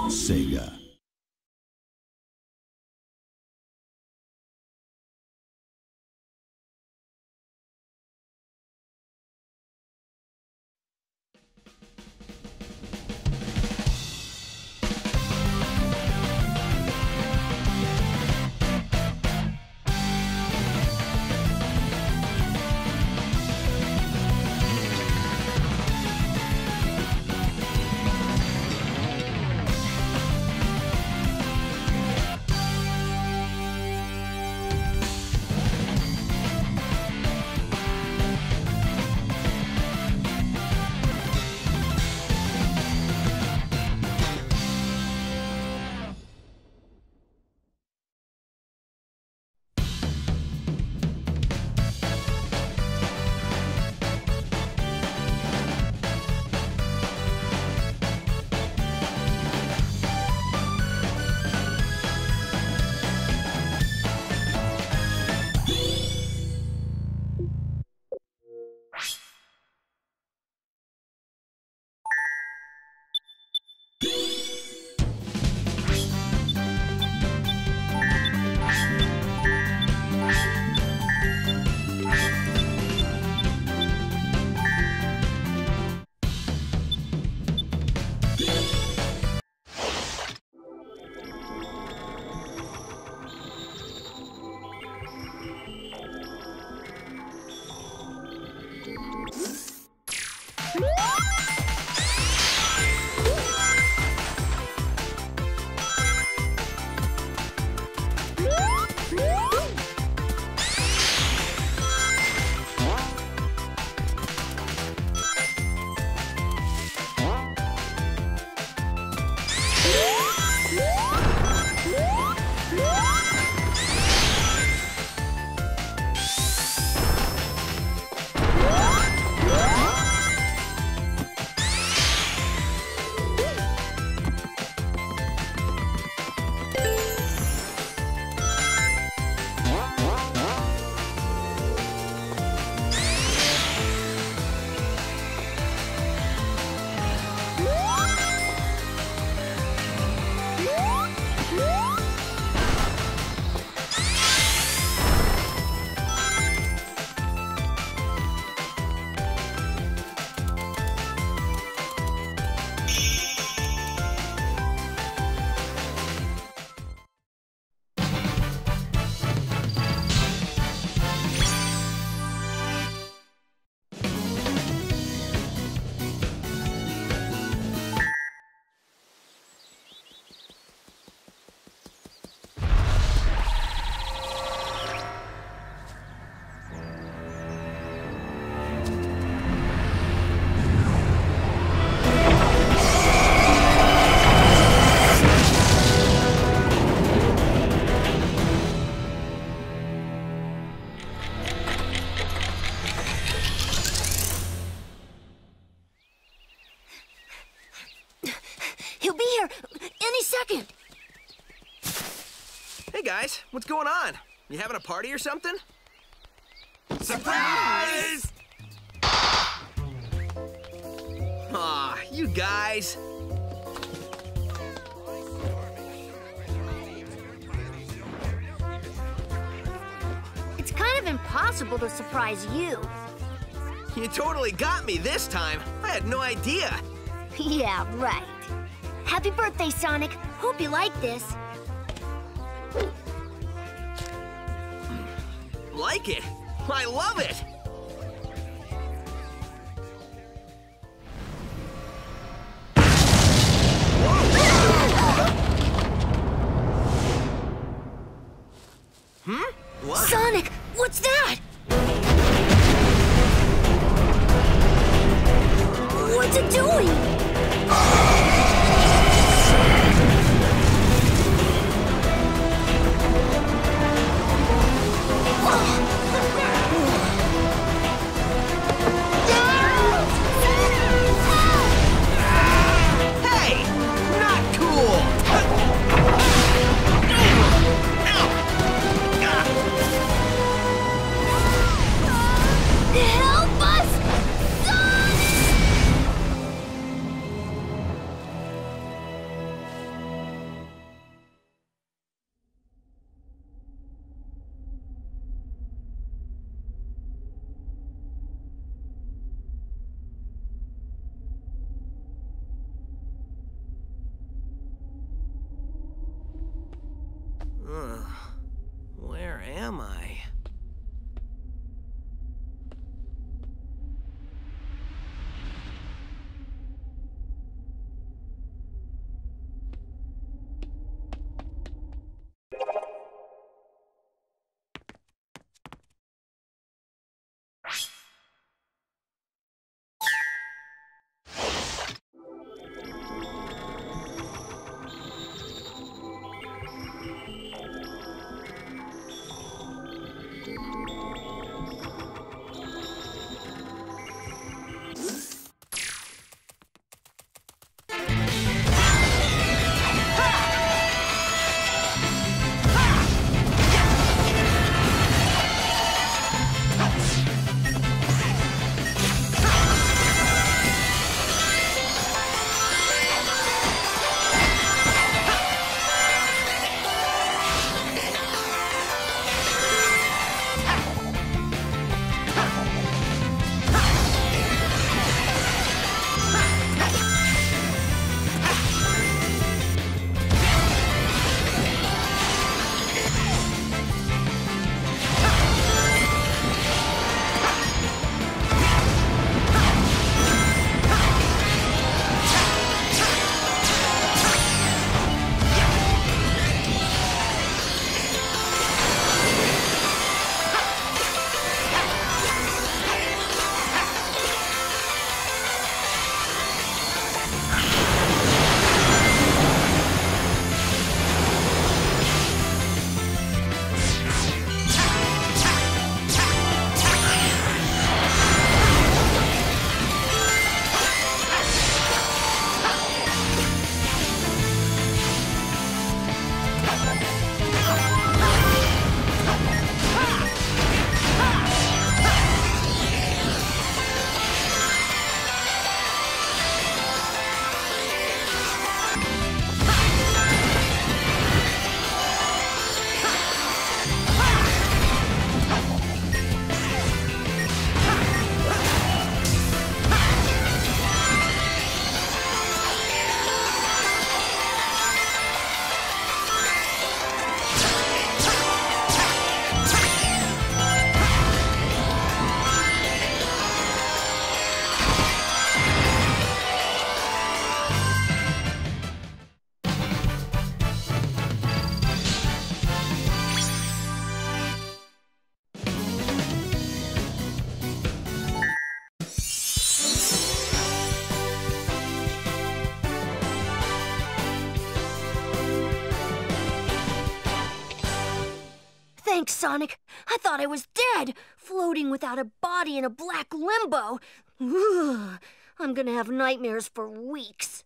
SEGA. Hey guys, what's going on? You having a party or something? Surprise! Aw, you guys. It's kind of impossible to surprise you. You totally got me this time. I had no idea. Yeah, right. Happy birthday, Sonic. Hope you like this. Like it? I love it! What? Sonic, what's that? What's it doing? Thanks, Sonic. I thought I was dead, floating without a body in a black limbo. Ugh, I'm gonna have nightmares for weeks.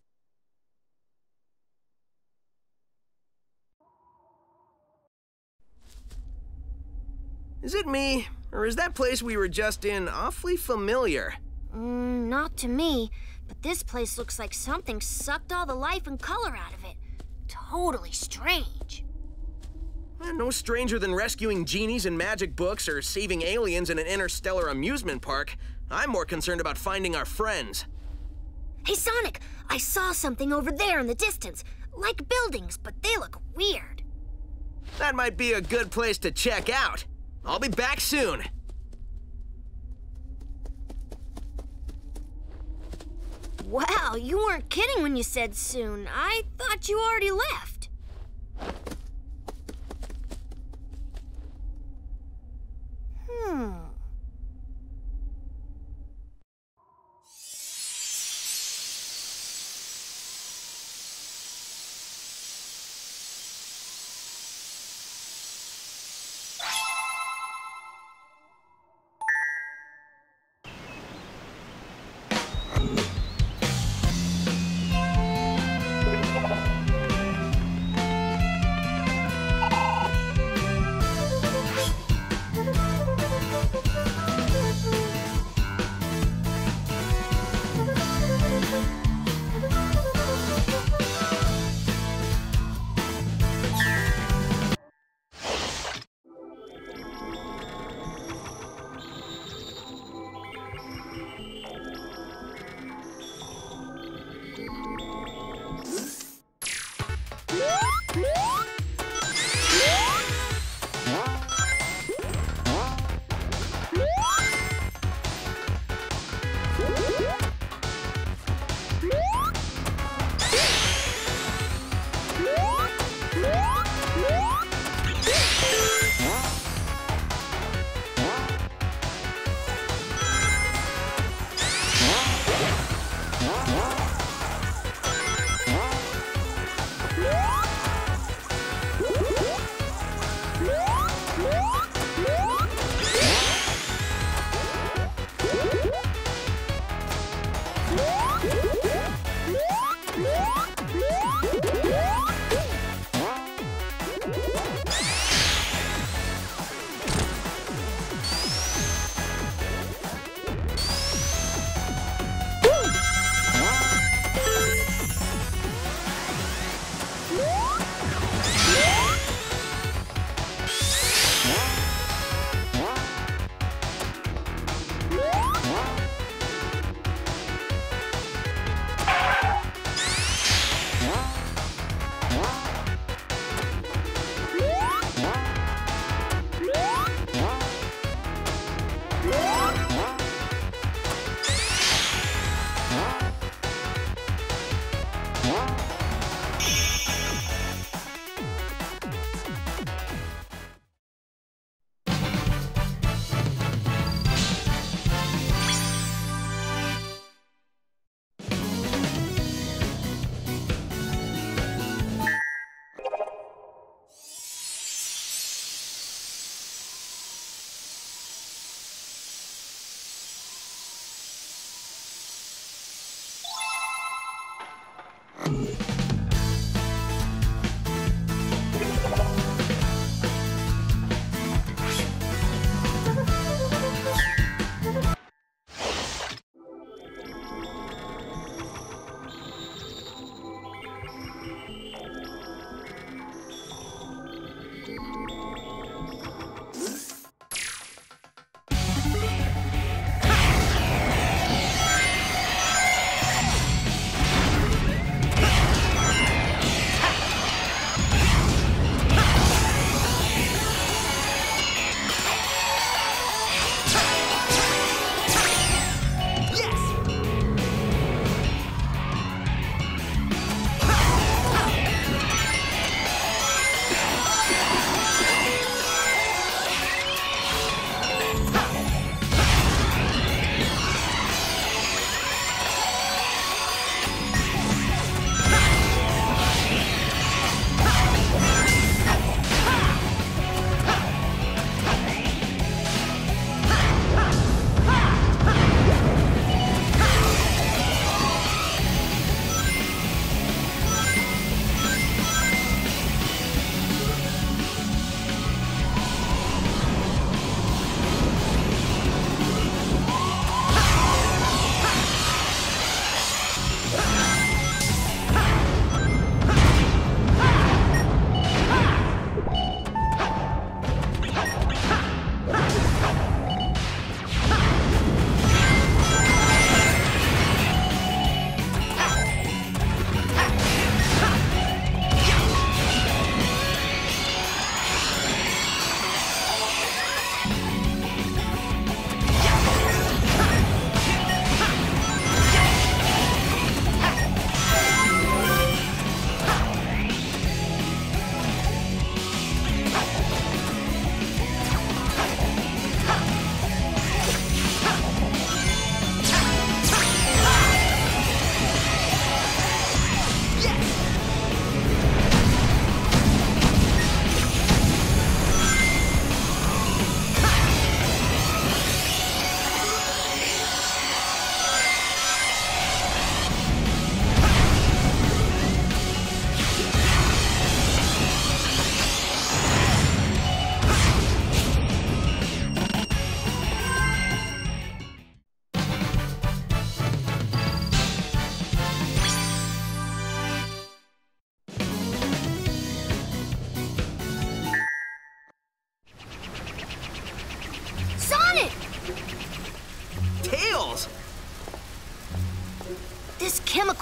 Is it me, or is that place we were just in awfully familiar? Not to me, but this place looks like something sucked all the life and color out of it. Totally strange. No stranger than rescuing genies in magic books or saving aliens in an interstellar amusement park. I'm more concerned about finding our friends. Hey, Sonic, I saw something over there in the distance. Like buildings, but they look weird. That might be a good place to check out. I'll be back soon. Wow, you weren't kidding when you said soon. I thought you already left.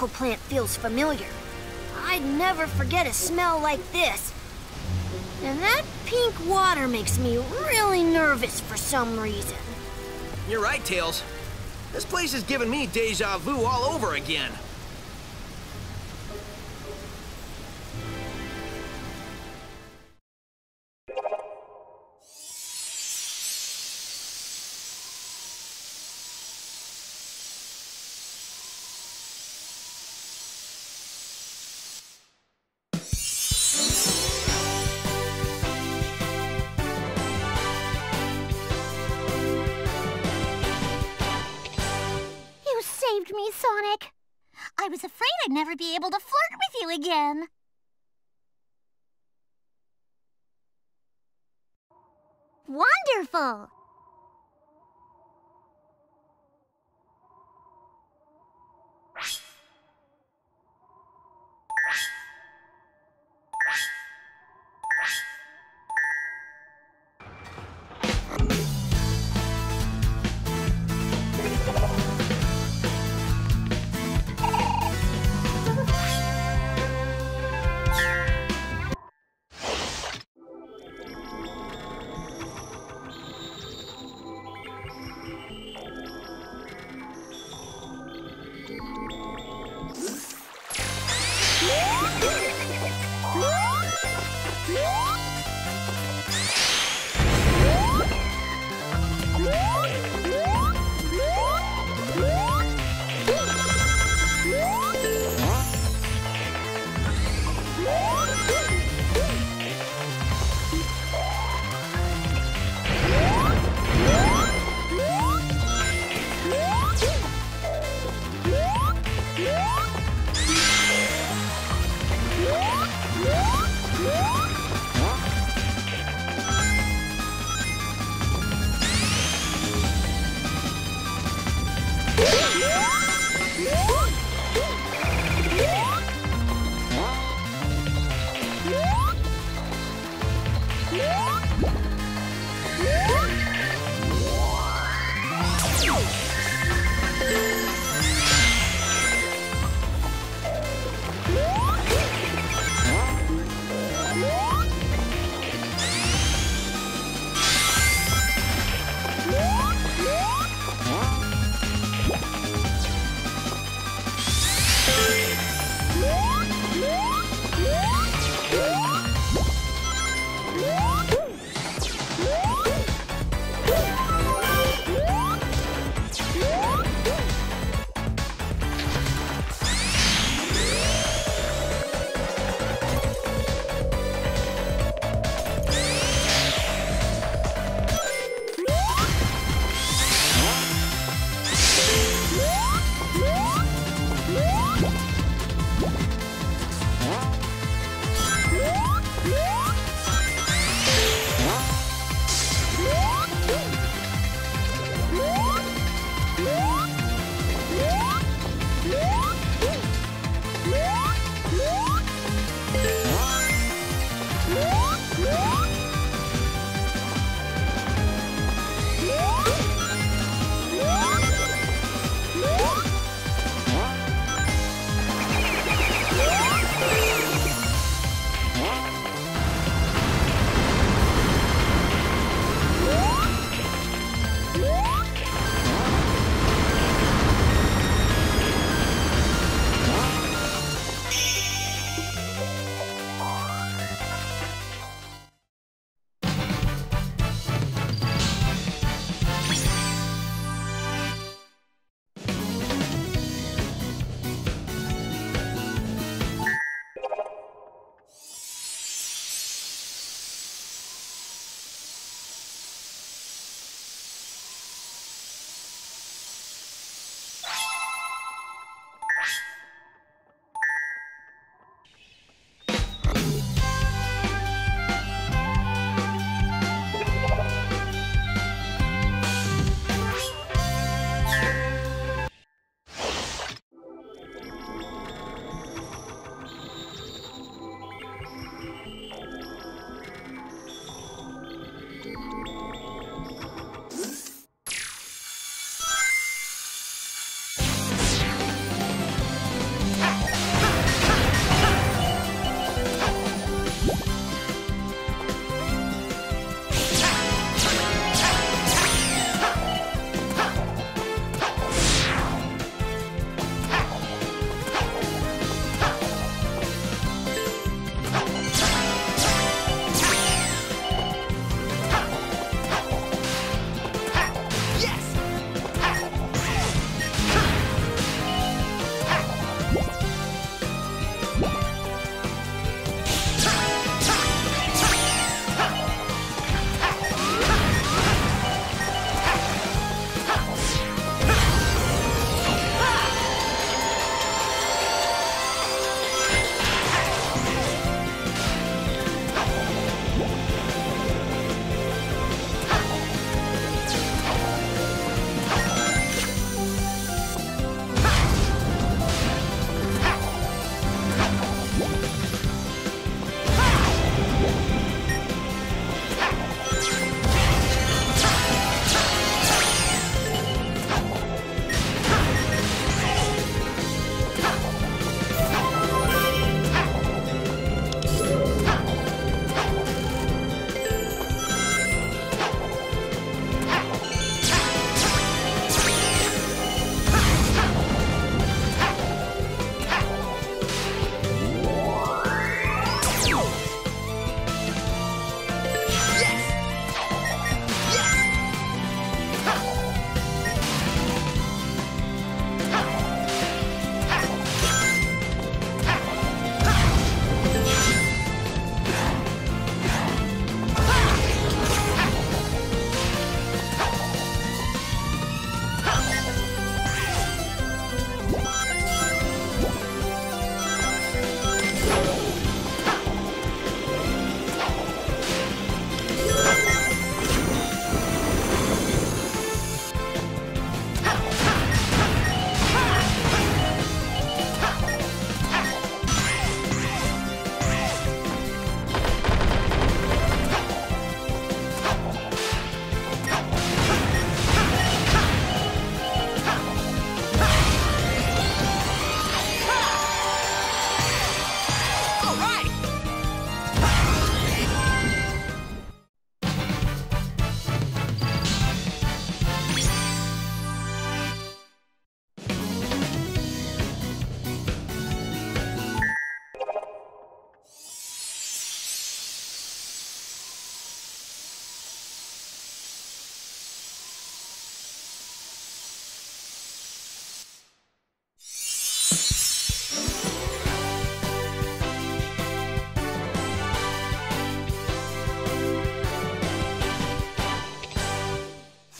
miracle plant feels familiar. I'd never forget a smell like this. And that pink water makes me really nervous for some reason. You're right, Tails. This place is giving me deja vu all over again. Saved me, Sonic. I was afraid I'd never be able to flirt with you again. Wonderful!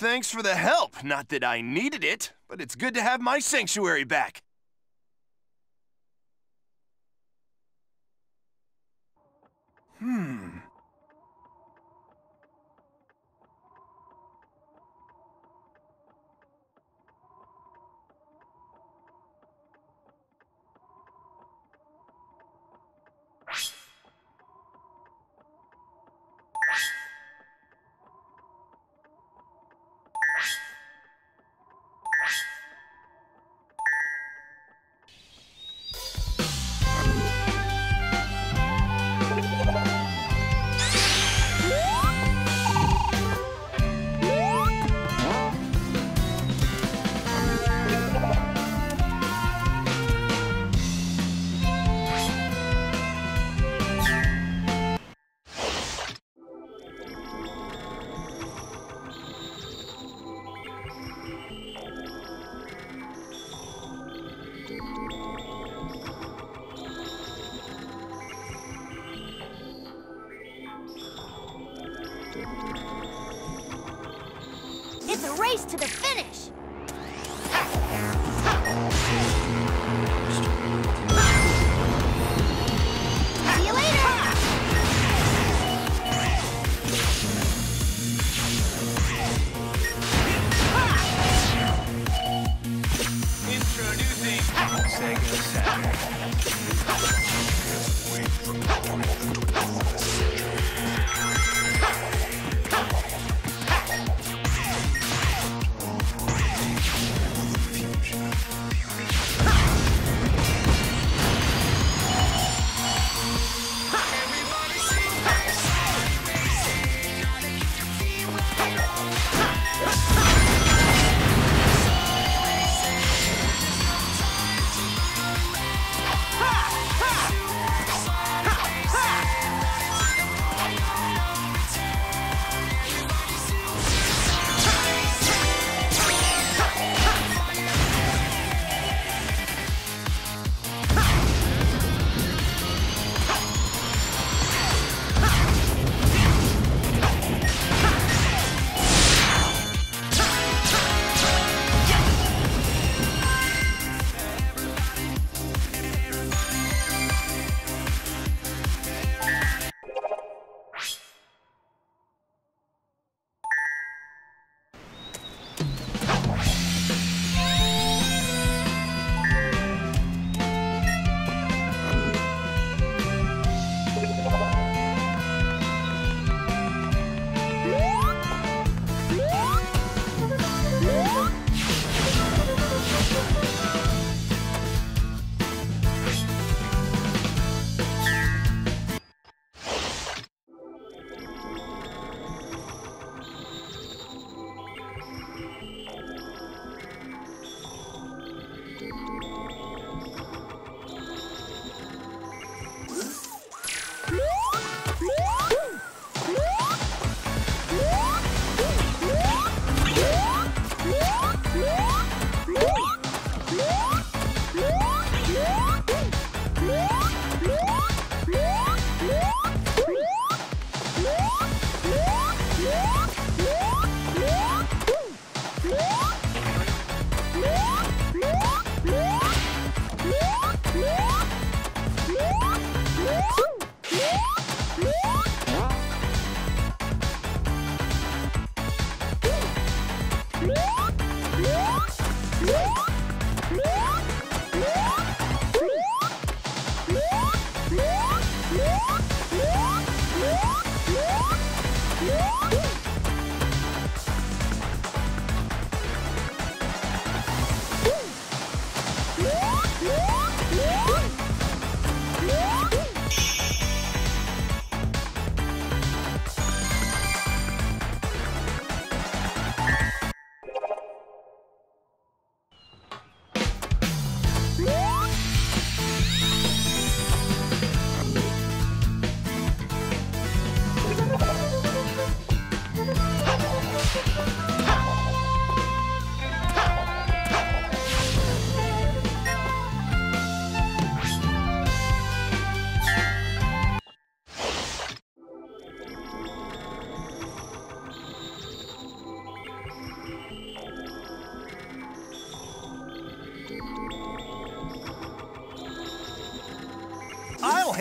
Thanks for the help. Not that I needed it, but it's good to have my sanctuary back. It's a race to the finish. See you later. Introducing SEGA Saturn.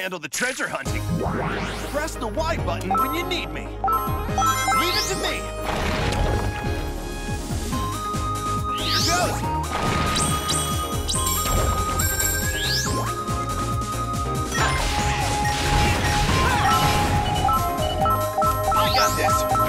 handle the treasure hunting. Press the Y button when you need me. Leave it to me. Here goes. I got this.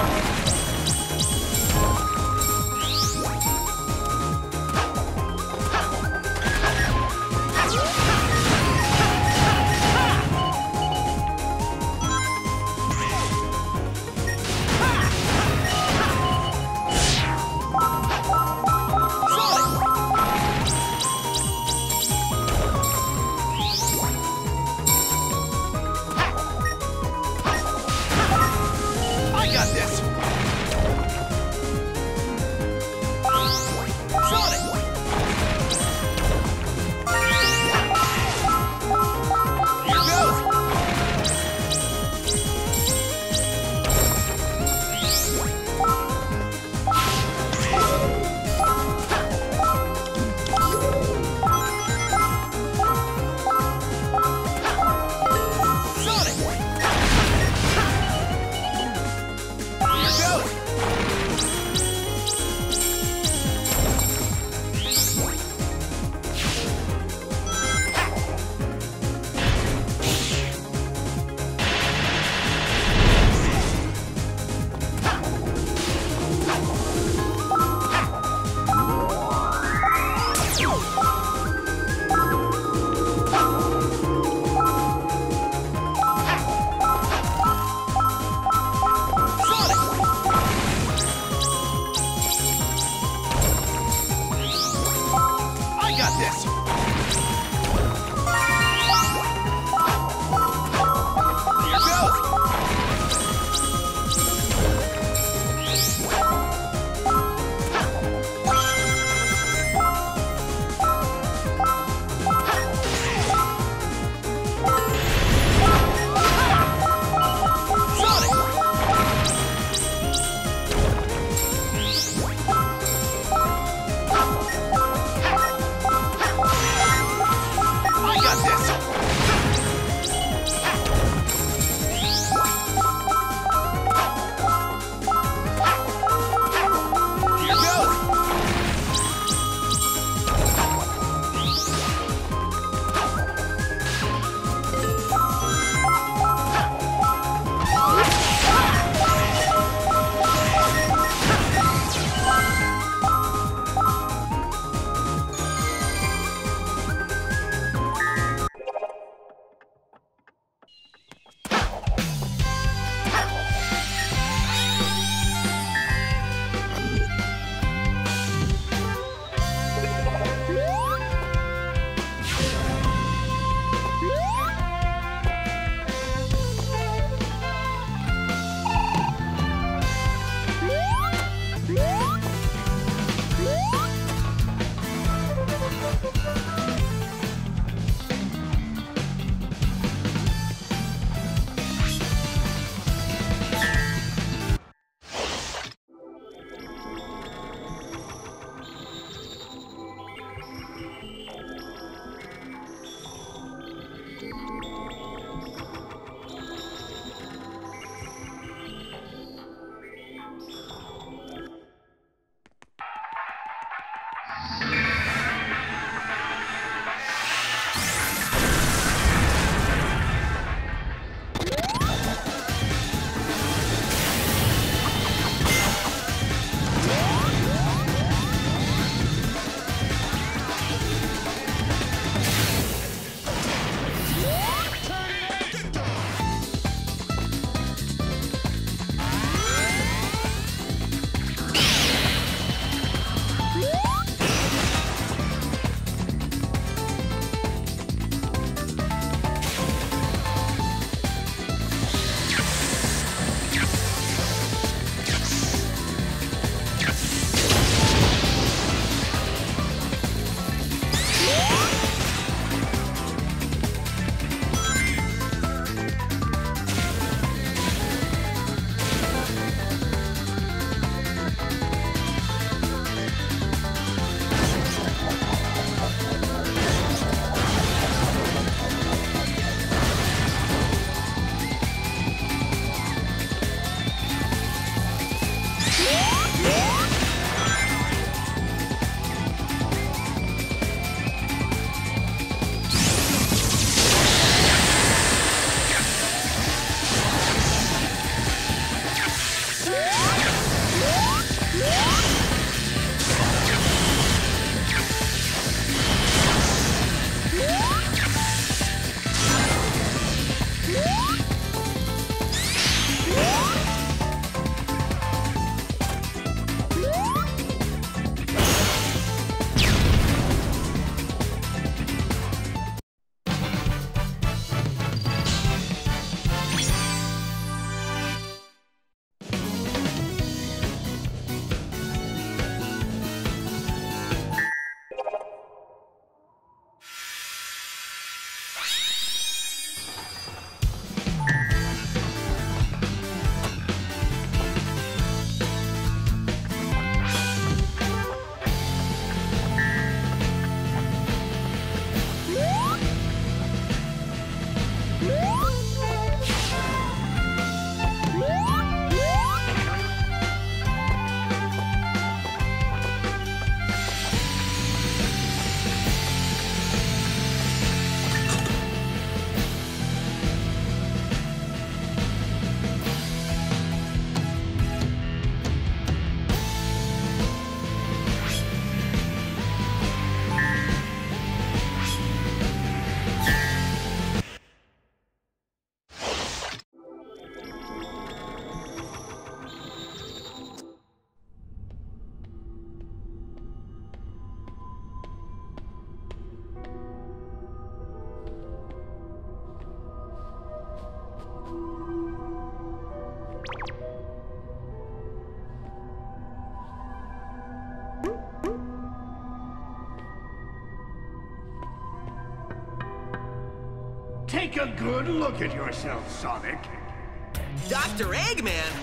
Take a good look at yourself, Sonic. Dr. Eggman?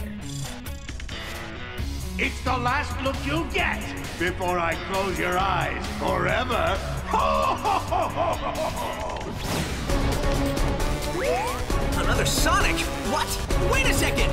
It's the last look you'll get before I close your eyes forever. Another Sonic? What? Wait a second!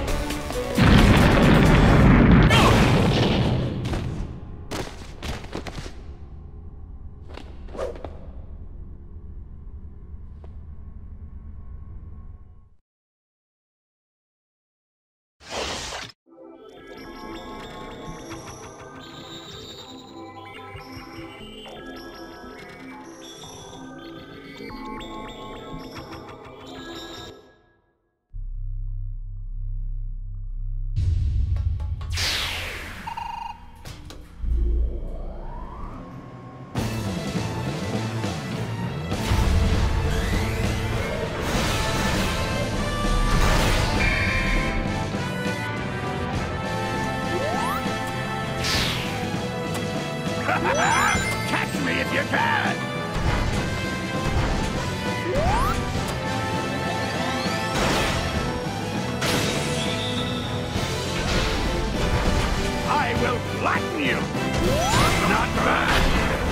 Catch me if you can! I will flatten you! Not bad!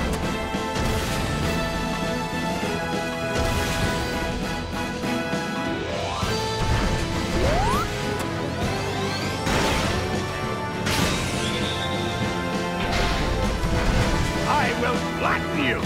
I will flatten you!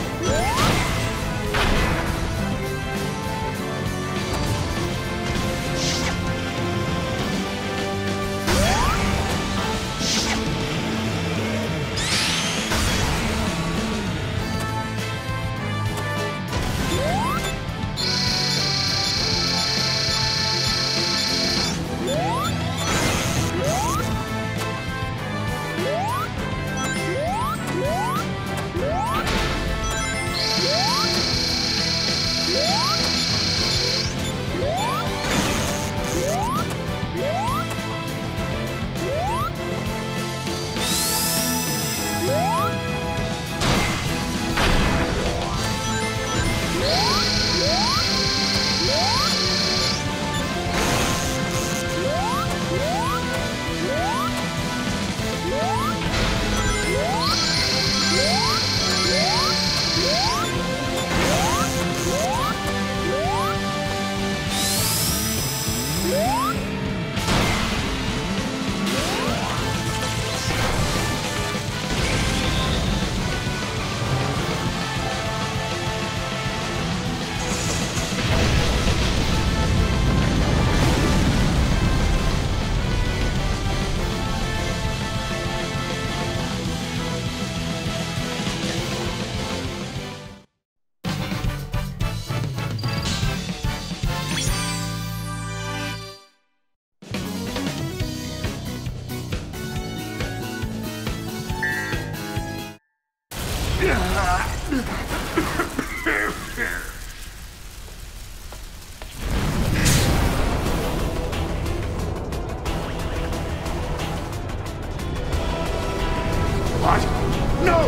What? No!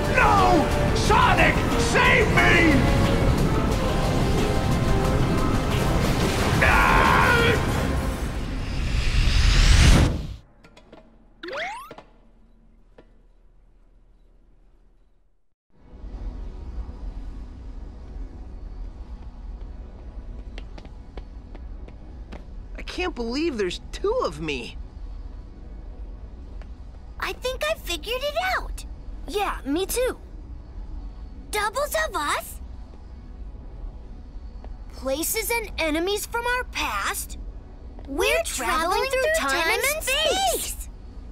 No! Sonic, save me! Ah! I can't believe there's two of me. I think I figured it out. Yeah, me too. Doubles of us? Places and enemies from our past? We're traveling through time and space!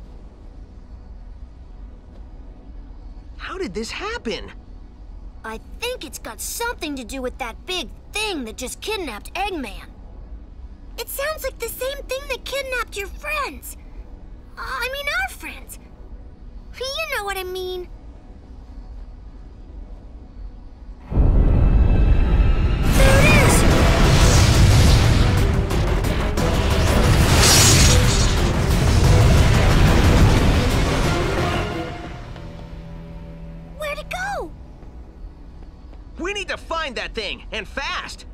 How did this happen? I think it's got something to do with that big thing that just kidnapped Eggman. It sounds like the same thing that kidnapped your friends. I mean our friends. You know what I mean. There it is! that thing, and fast!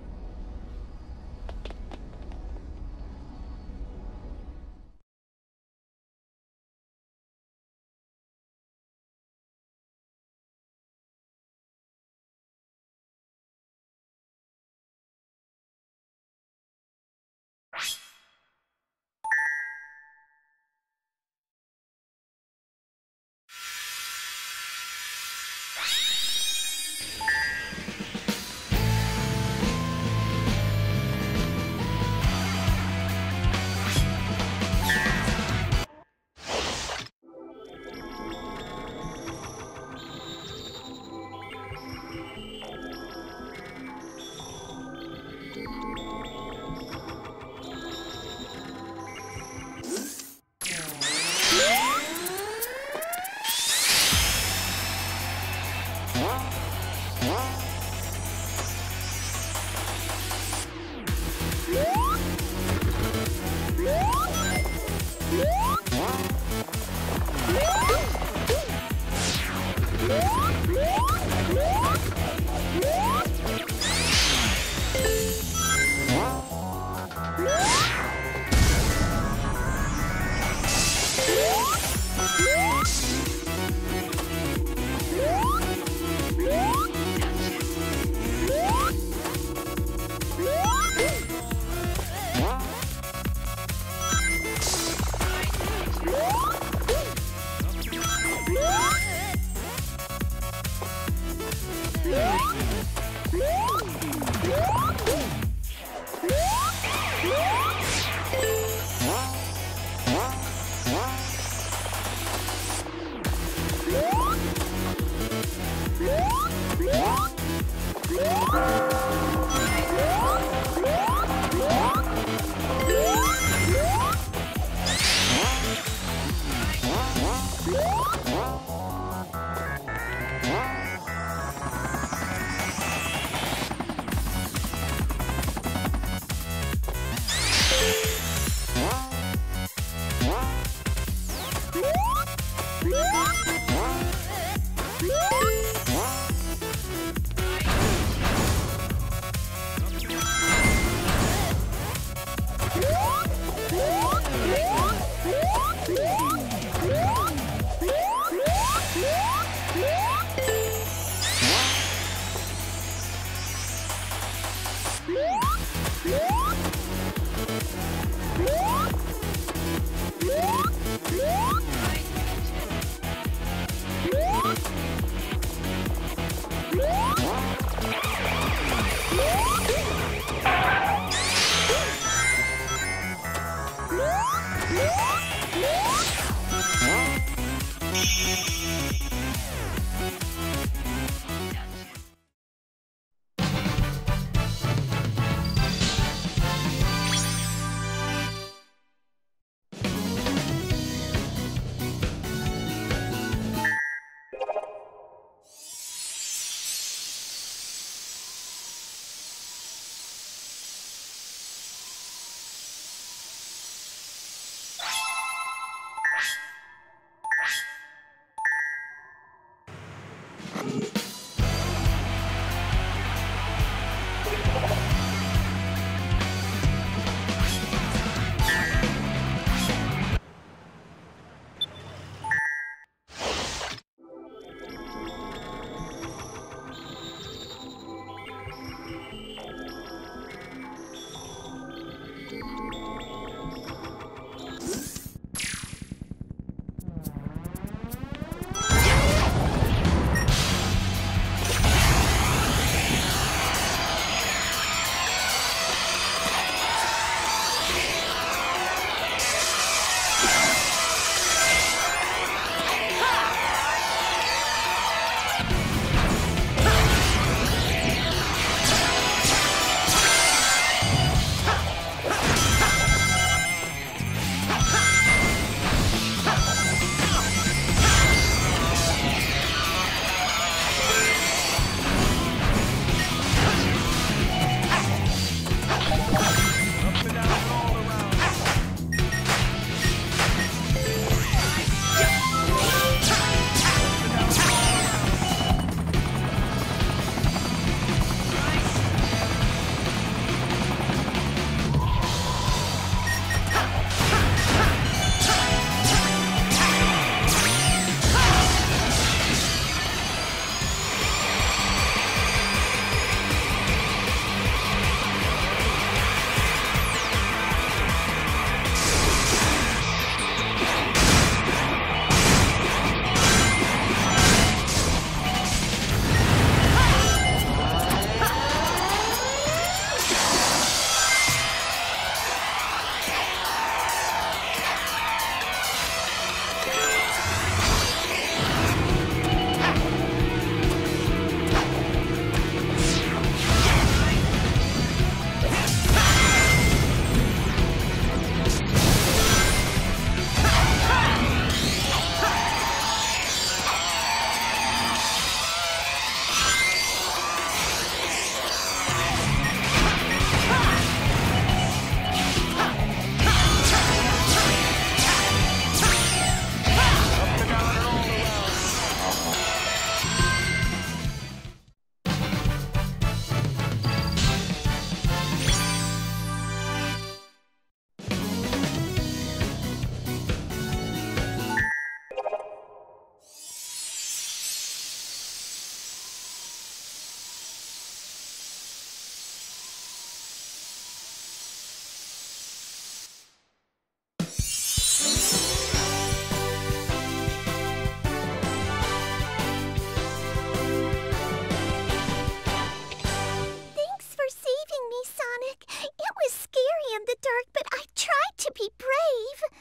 dark, but I tried to be brave.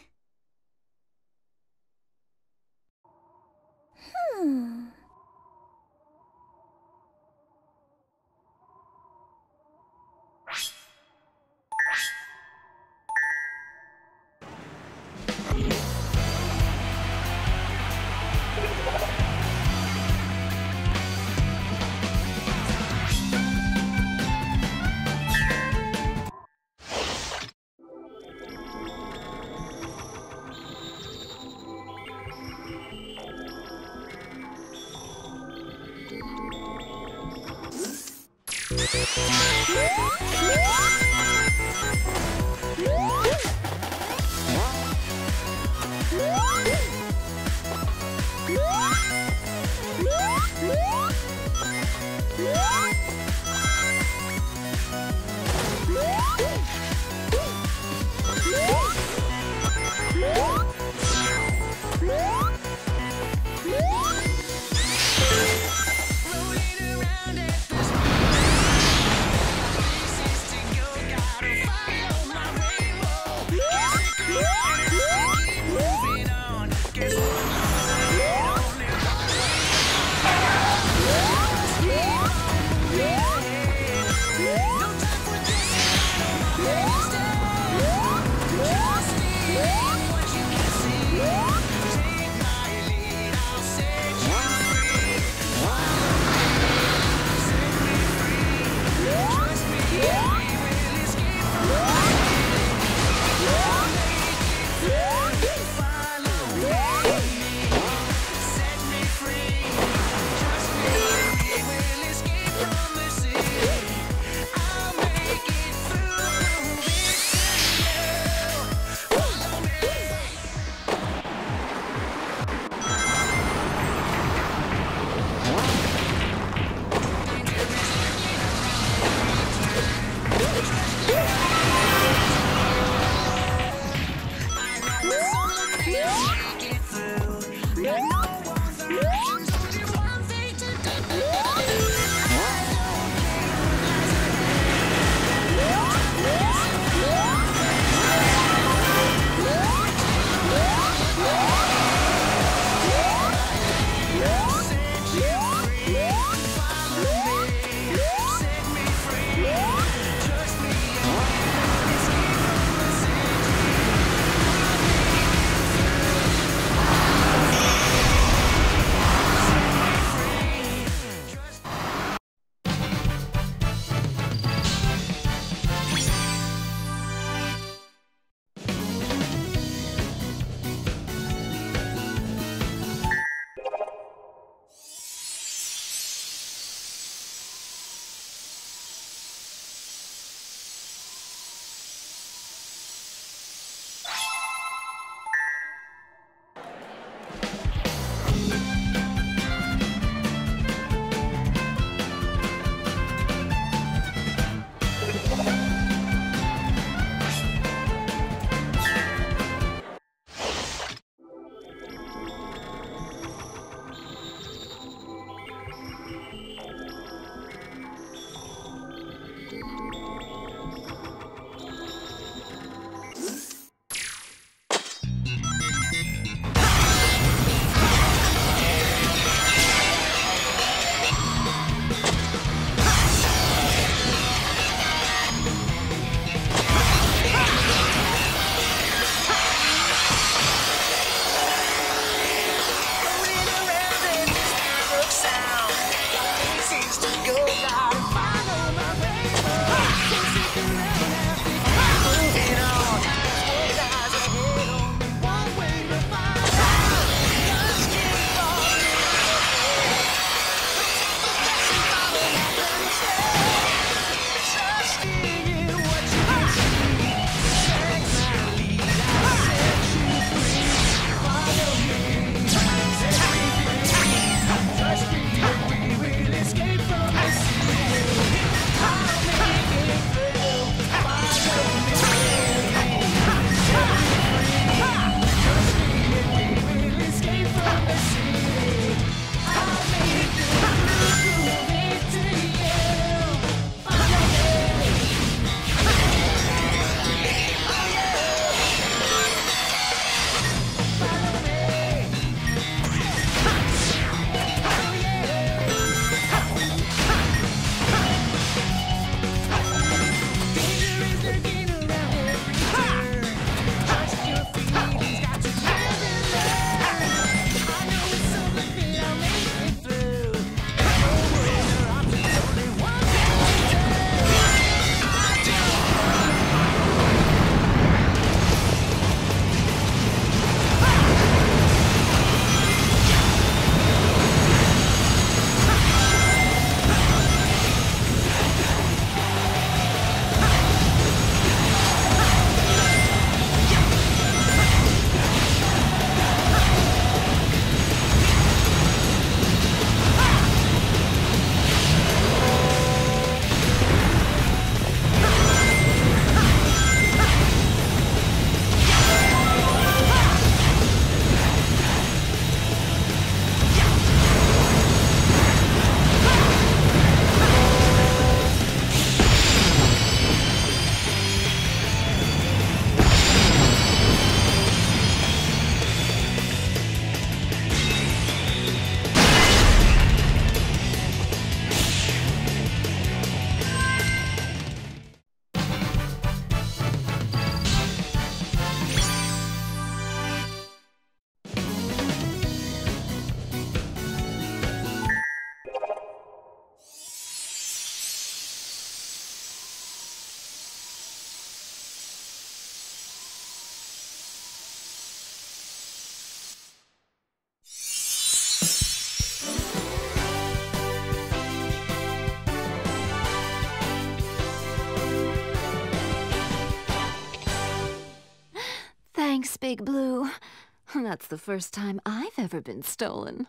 Thanks, Big Blue. That's the first time I've ever been stolen.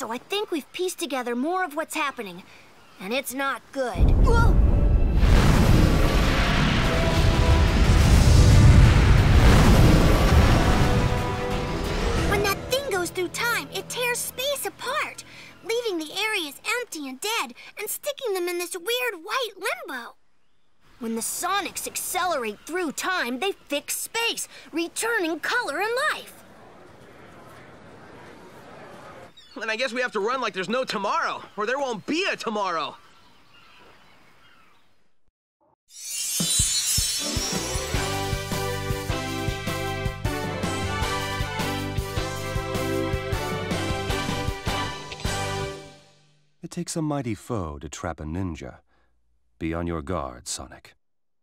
So I think we've pieced together more of what's happening, and it's not good. Whoa! When that thing goes through time, it tears space apart, leaving the areas empty and dead, and sticking them in this weird white limbo. When the Sonics accelerate through time, they fix space, returning color and life. Then I guess we have to run like there's no tomorrow, or there won't be a tomorrow. It takes a mighty foe to trap a ninja. Be on your guard, Sonic.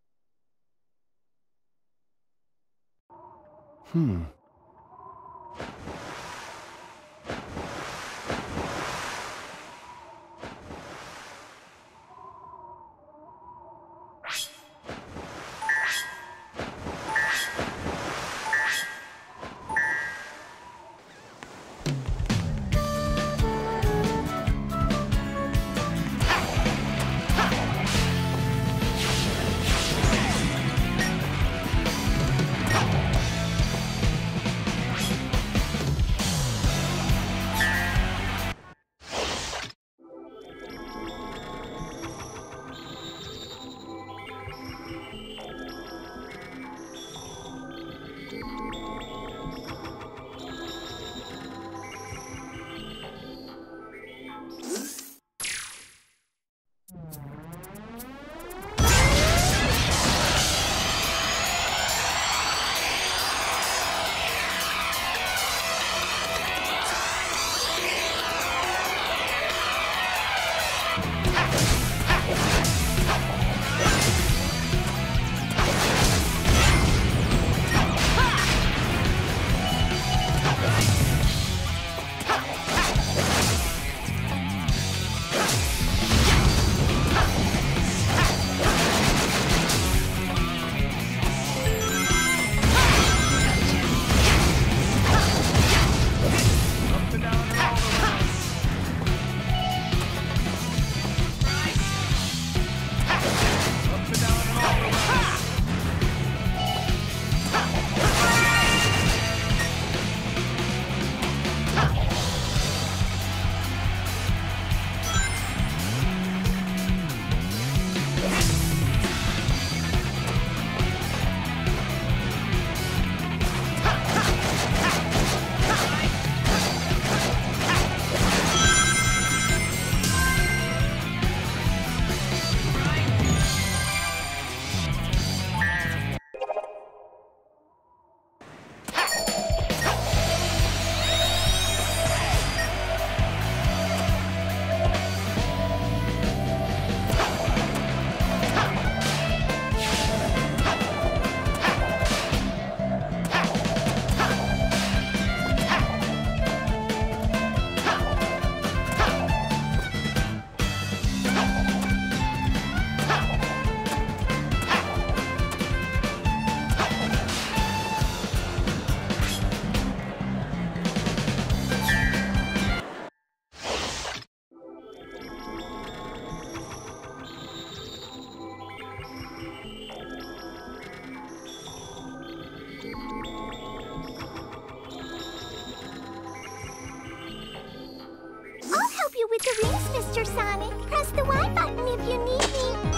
with the rings, Mr. Sonic. Press the Y button if you need me.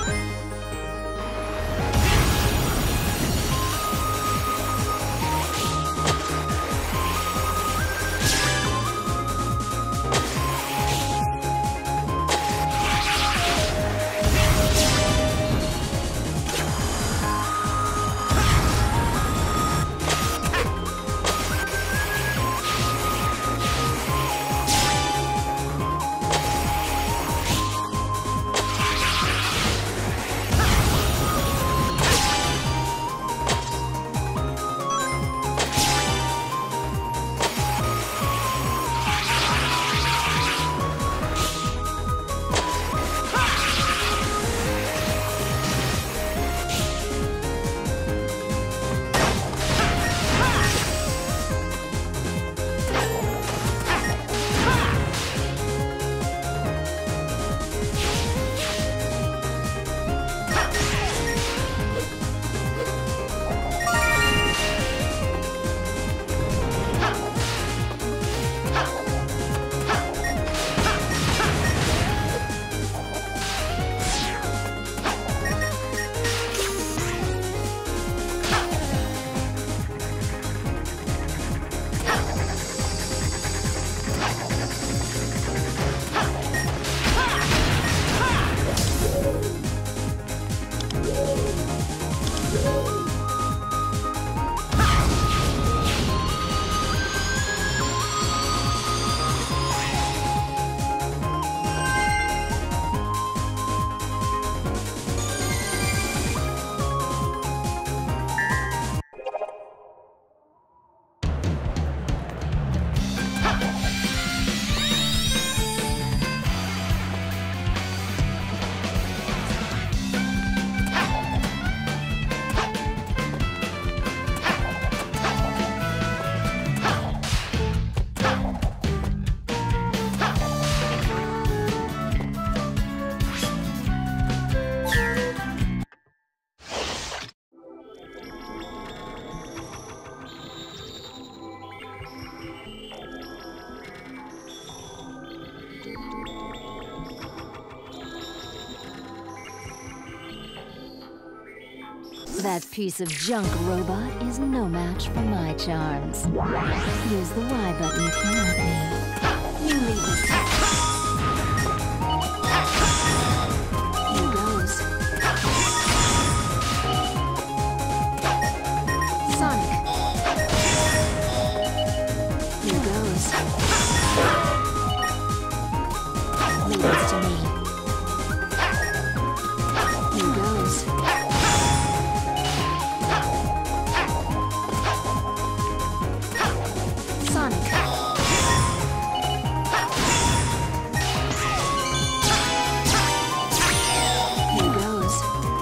That piece of junk robot is no match for my charms. Use the Y button if you want me. You leave this time. Here goes. Sonic. Here goes. Leave this to me. Here goes. Sonic. Here goes.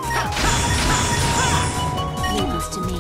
Leave this to me.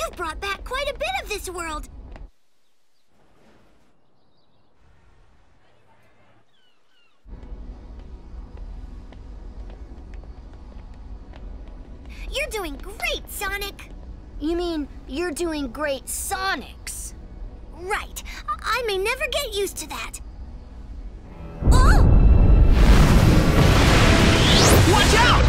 You've brought back quite a bit of this world. You're doing great, Sonic. You mean you're doing great, Sonics? Right. I may never get used to that. Oh! Watch out!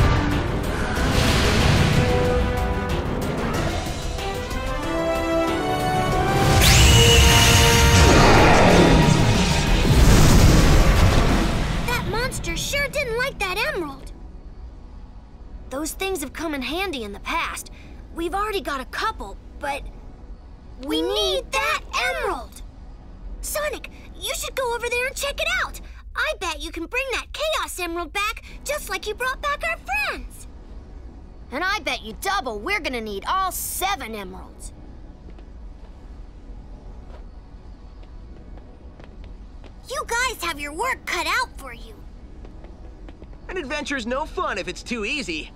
That monster sure didn't like that emerald. Those things have come in handy in the past. We've already got a couple, but we need that emerald! Sonic, you should go over there and check it out. I bet you can bring that Chaos Emerald back just like you brought back our friends. And I bet you double we're gonna need all 7 emeralds. You guys have your work cut out for you. An adventure's no fun if it's too easy.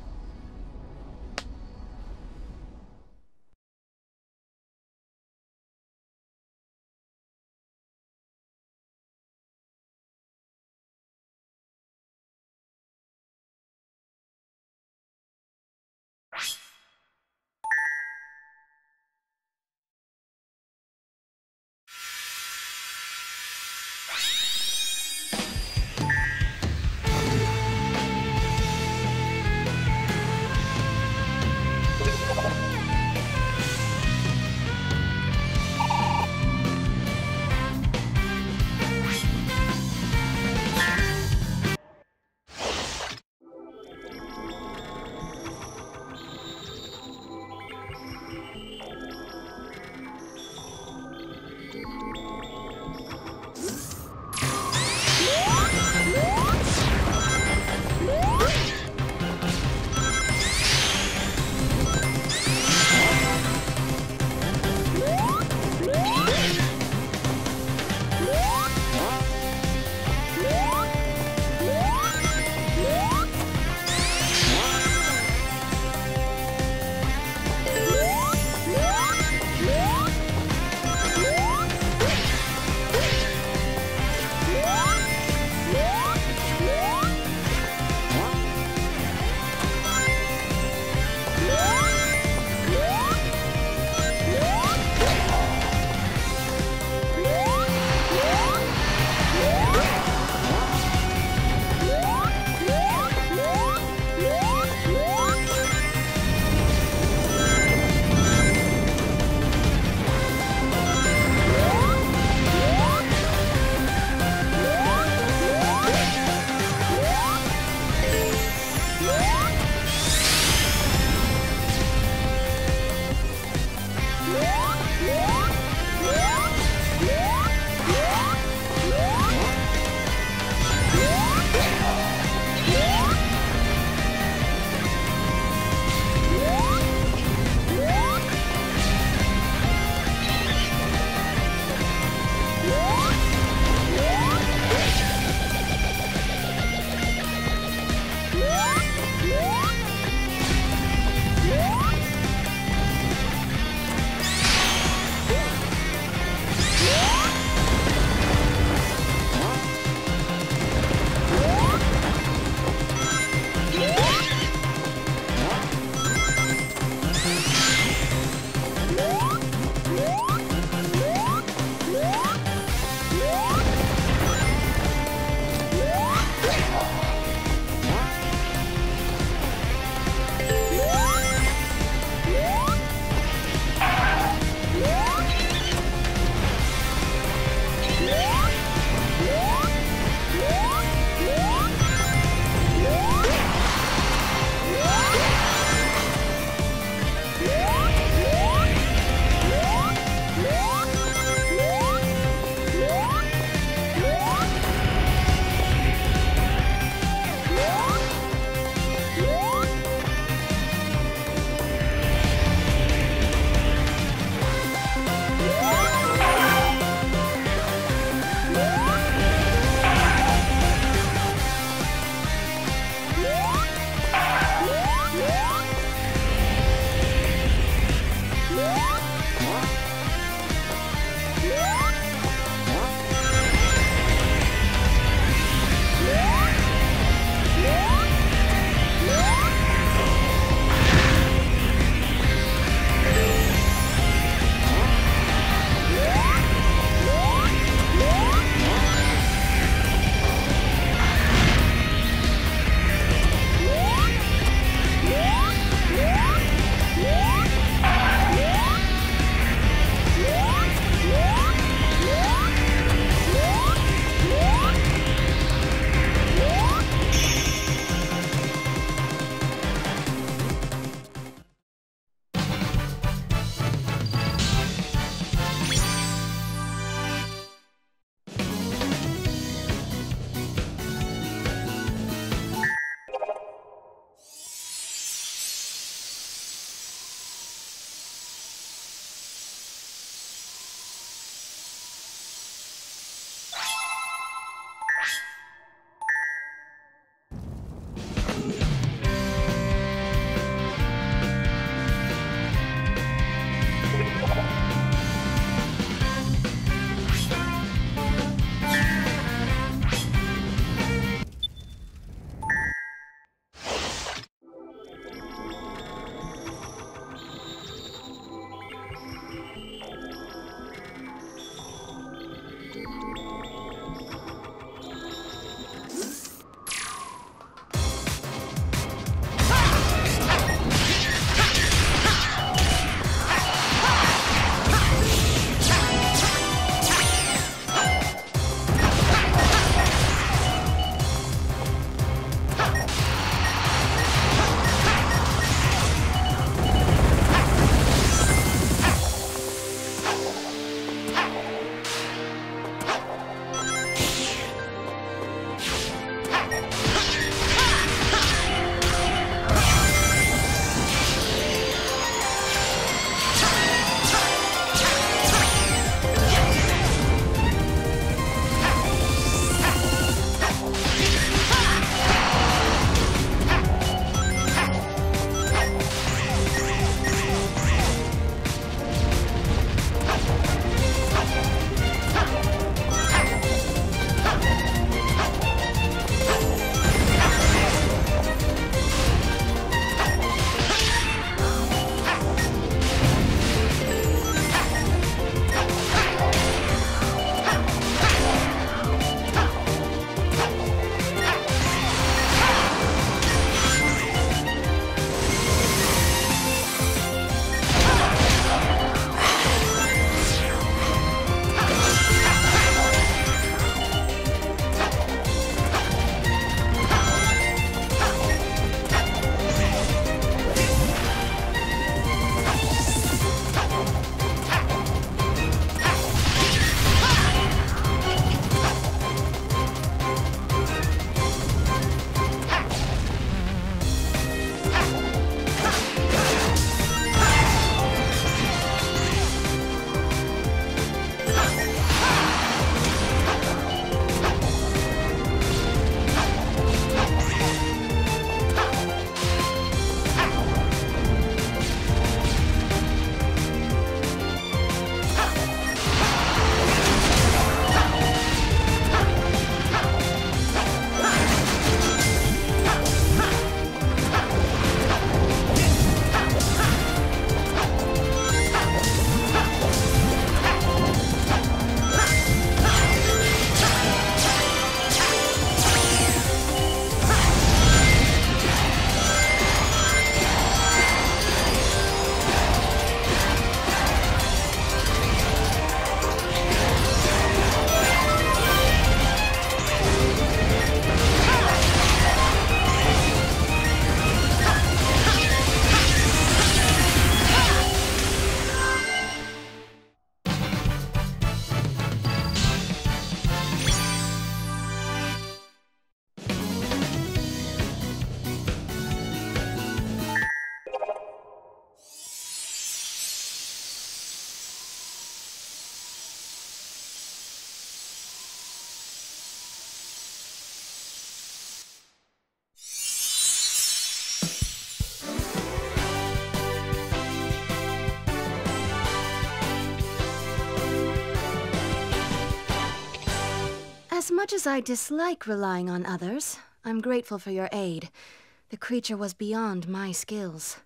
As much as I dislike relying on others, I'm grateful for your aid. The creature was beyond my skills.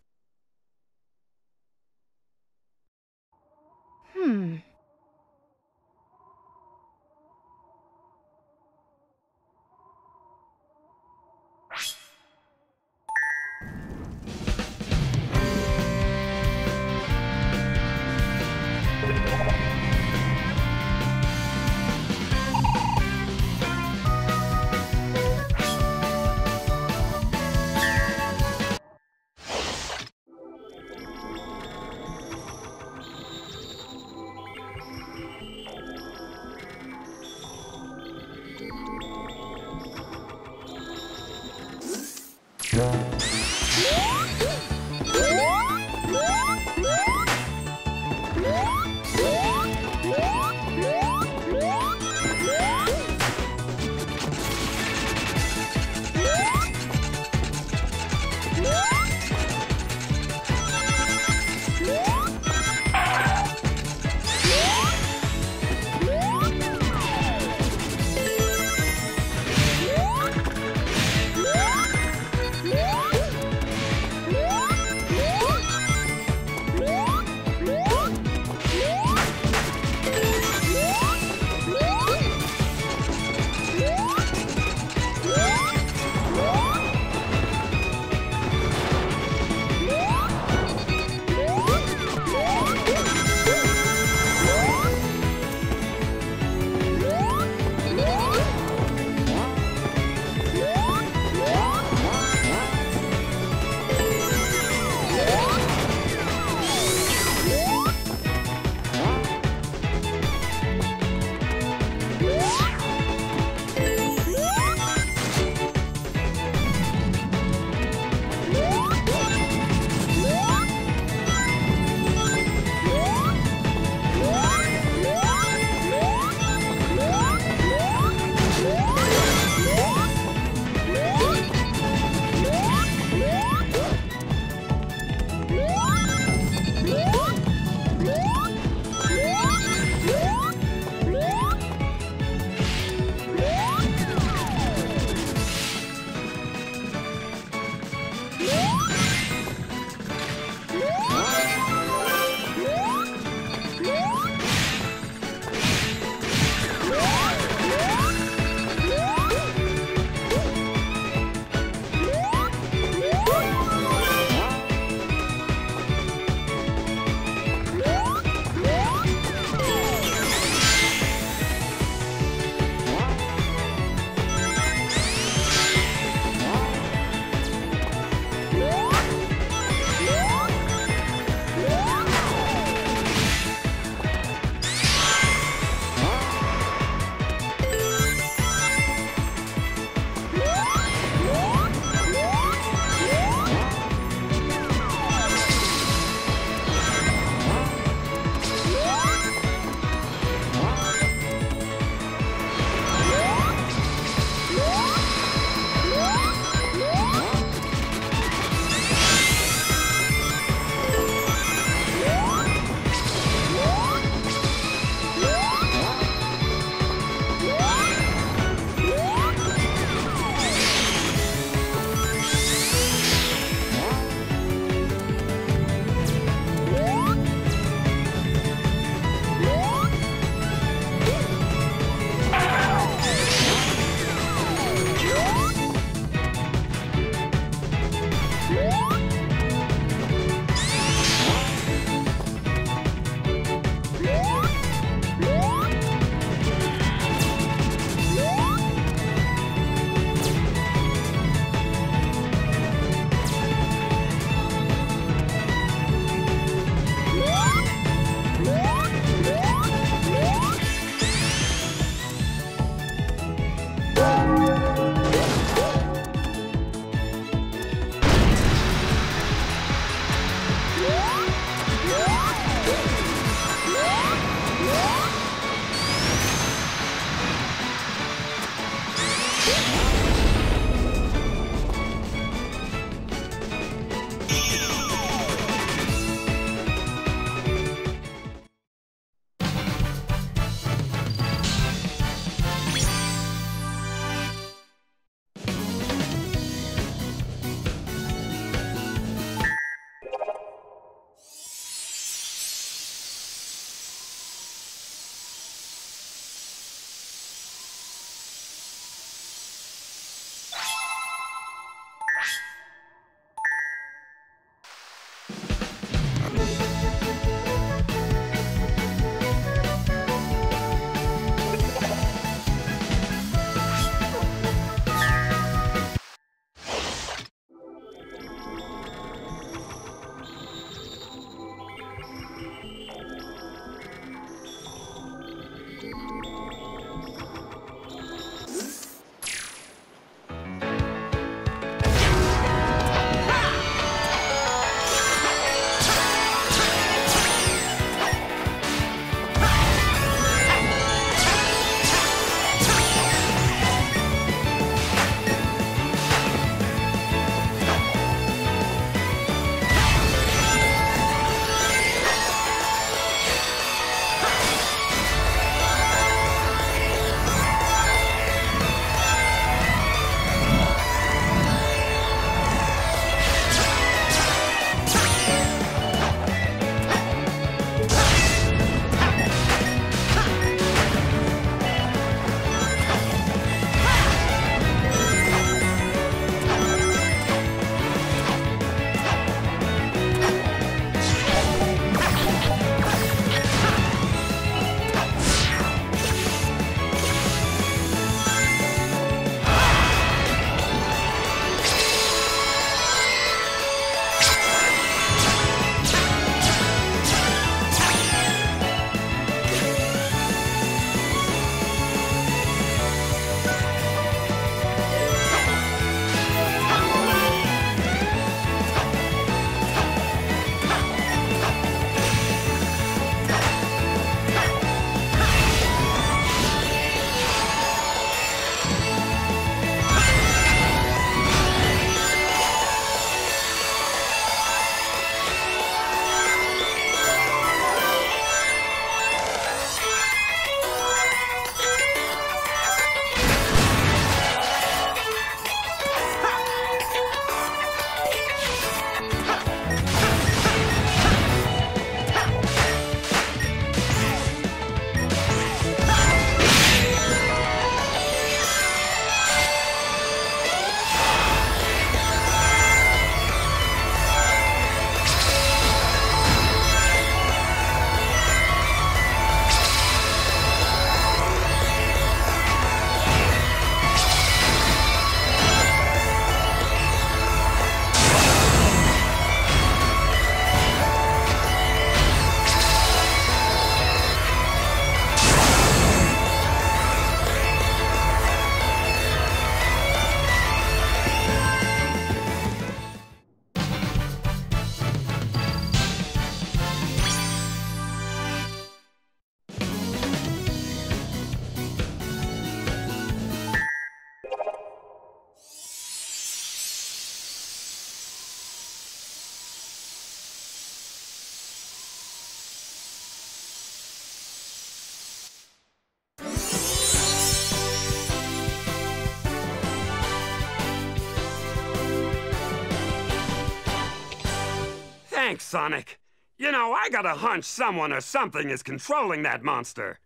Thanks, Sonic. You know, I got a hunch someone or something is controlling that monster.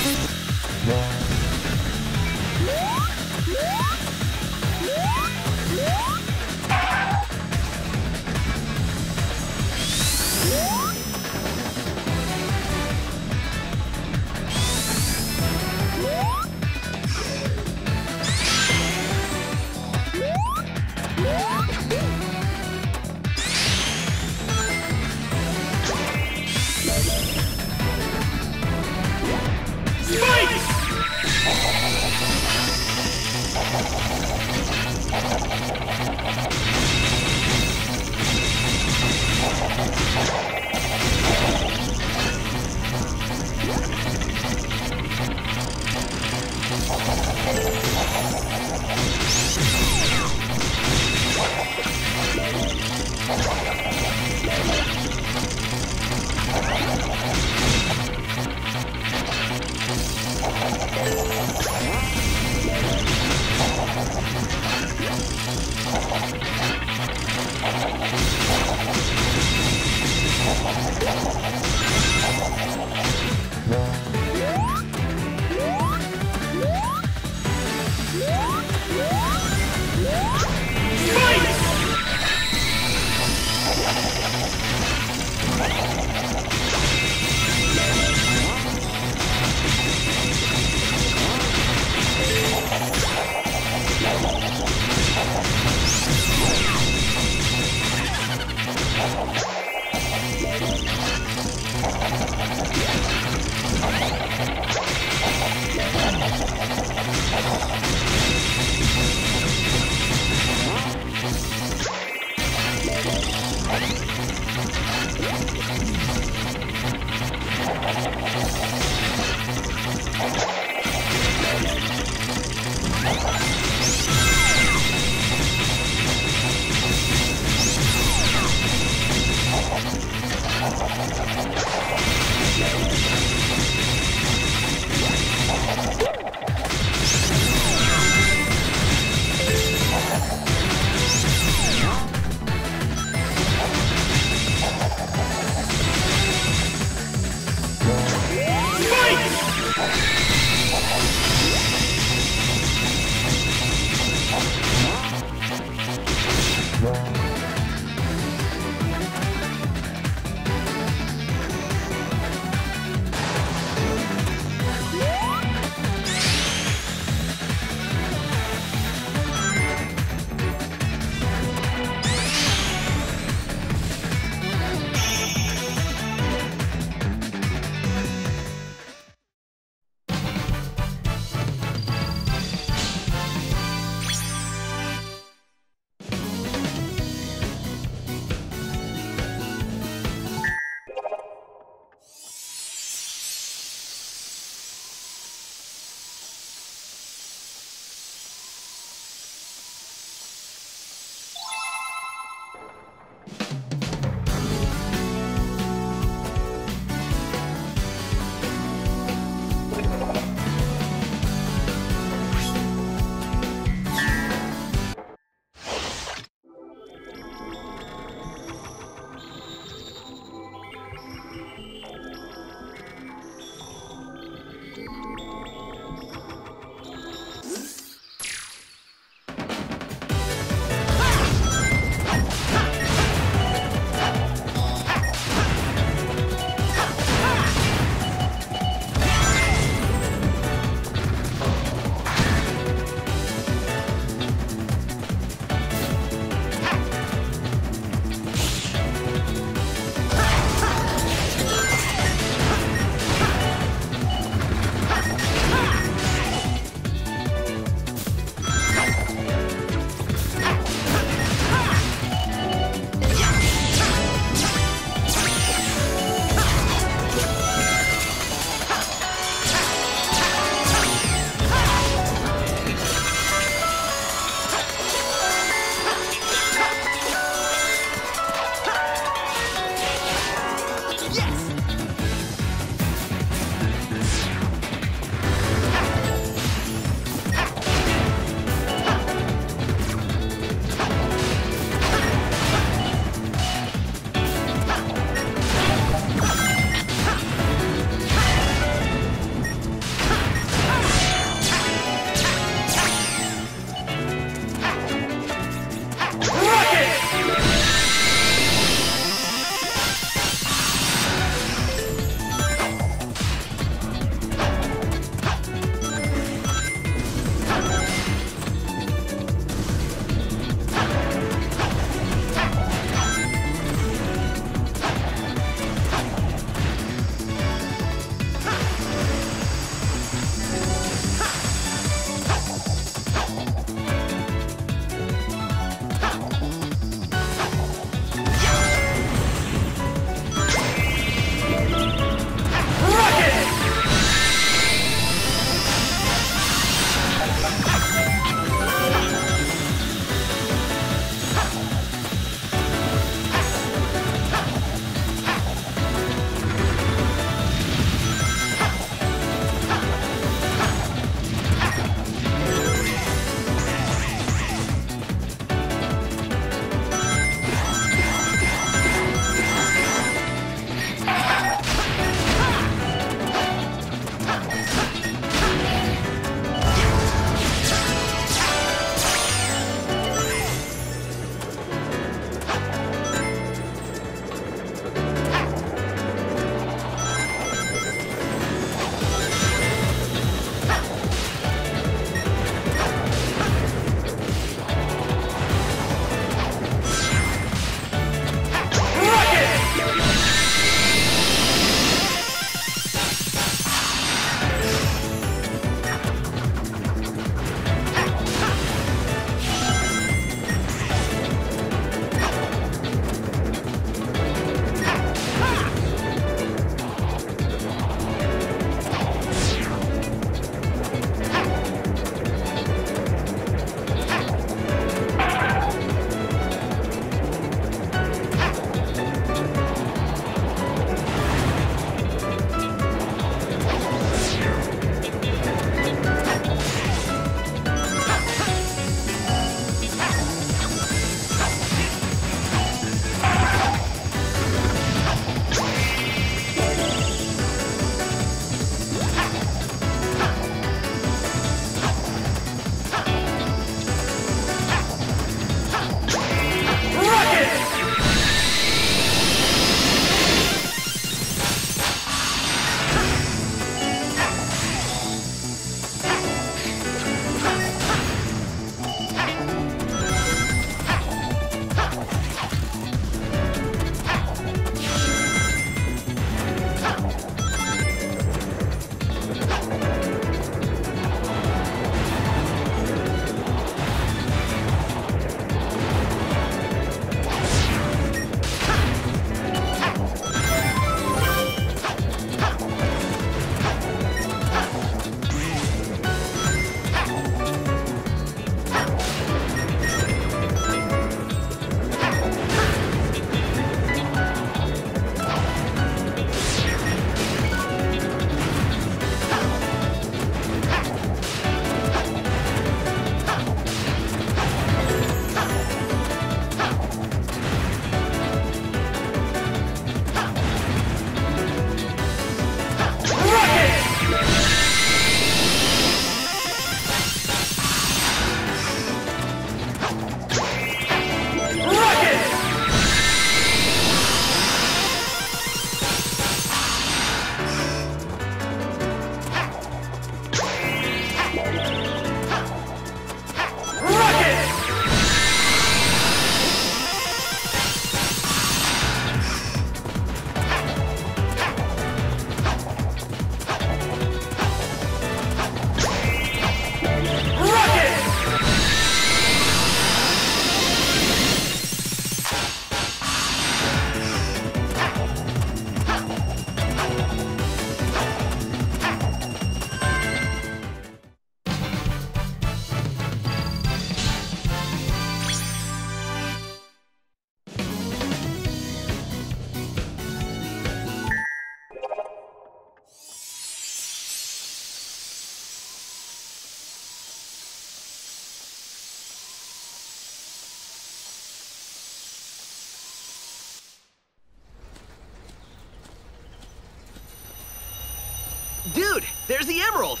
There's the emerald!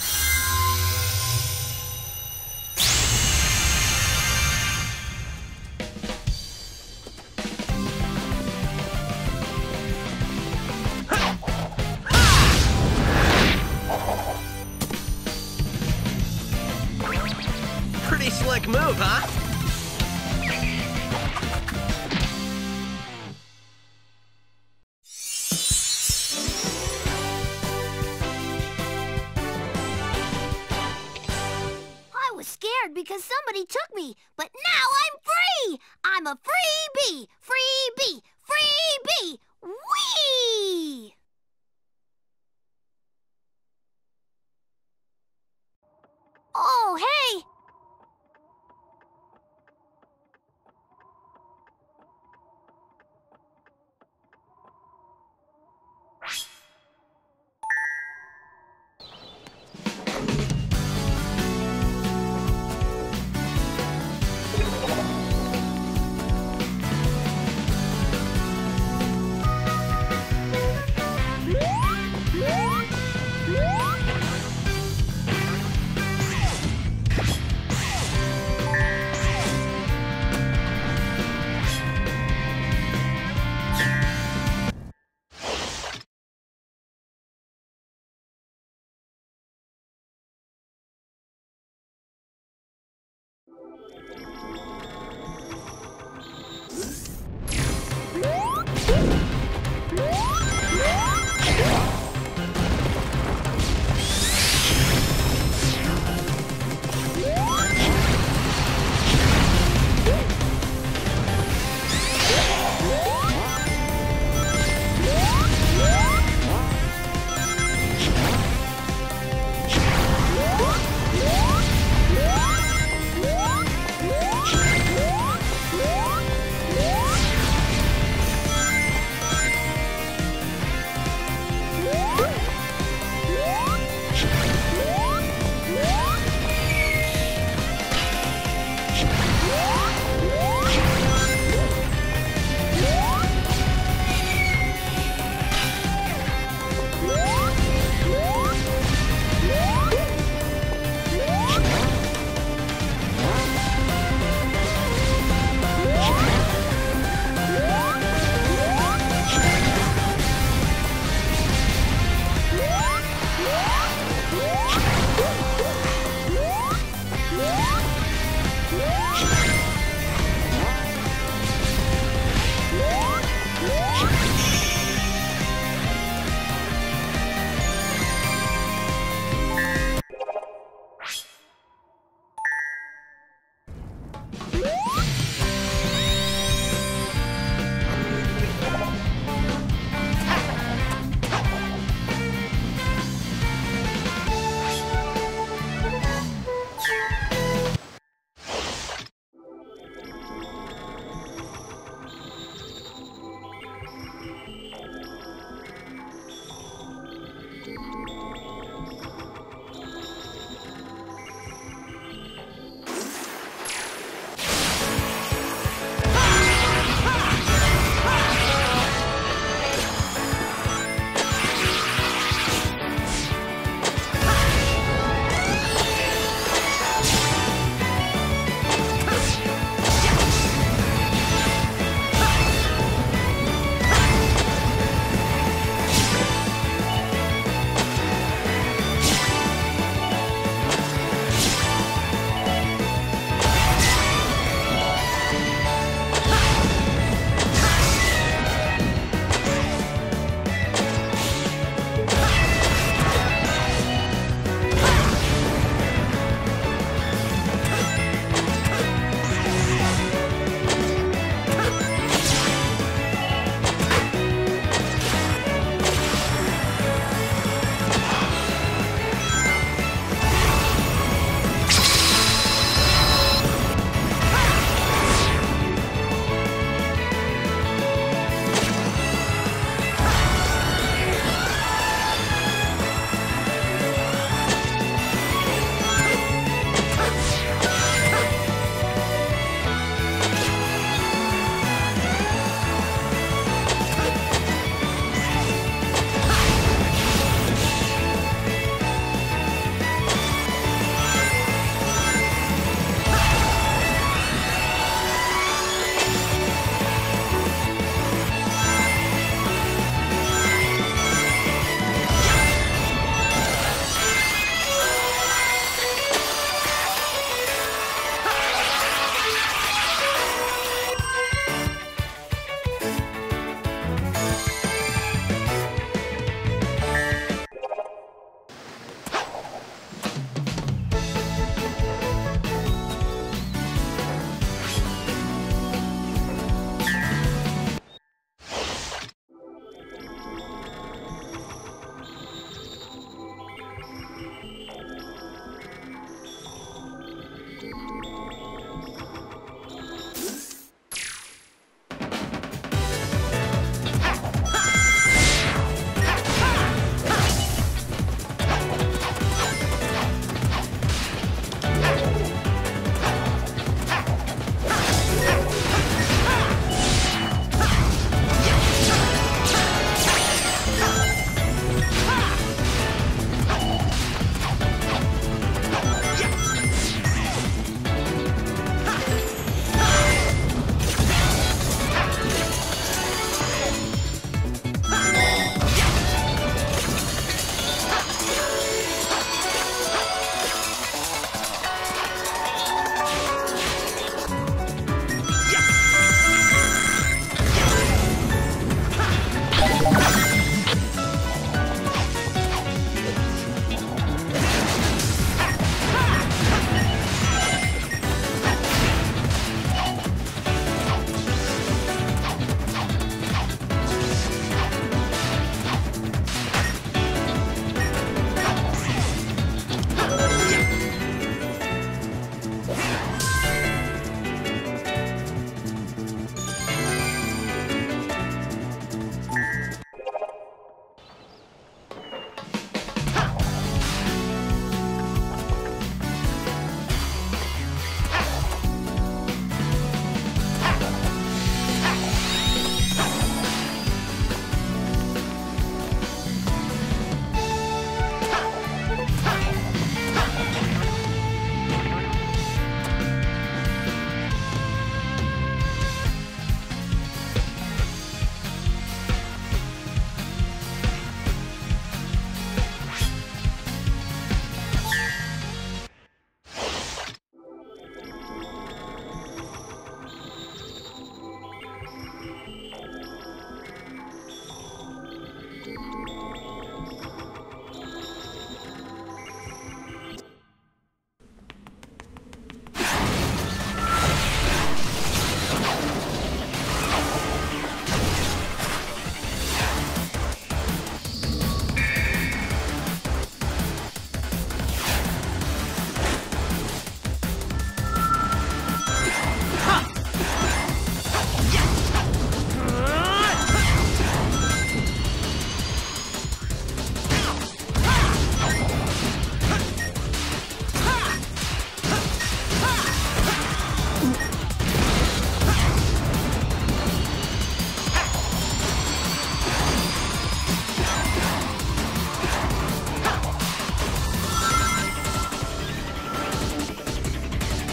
Pretty slick move, huh? I was scared because somebody took me, but now I'm free! I'm a free bee! Free bee! Free bee! Whee! Oh, hey!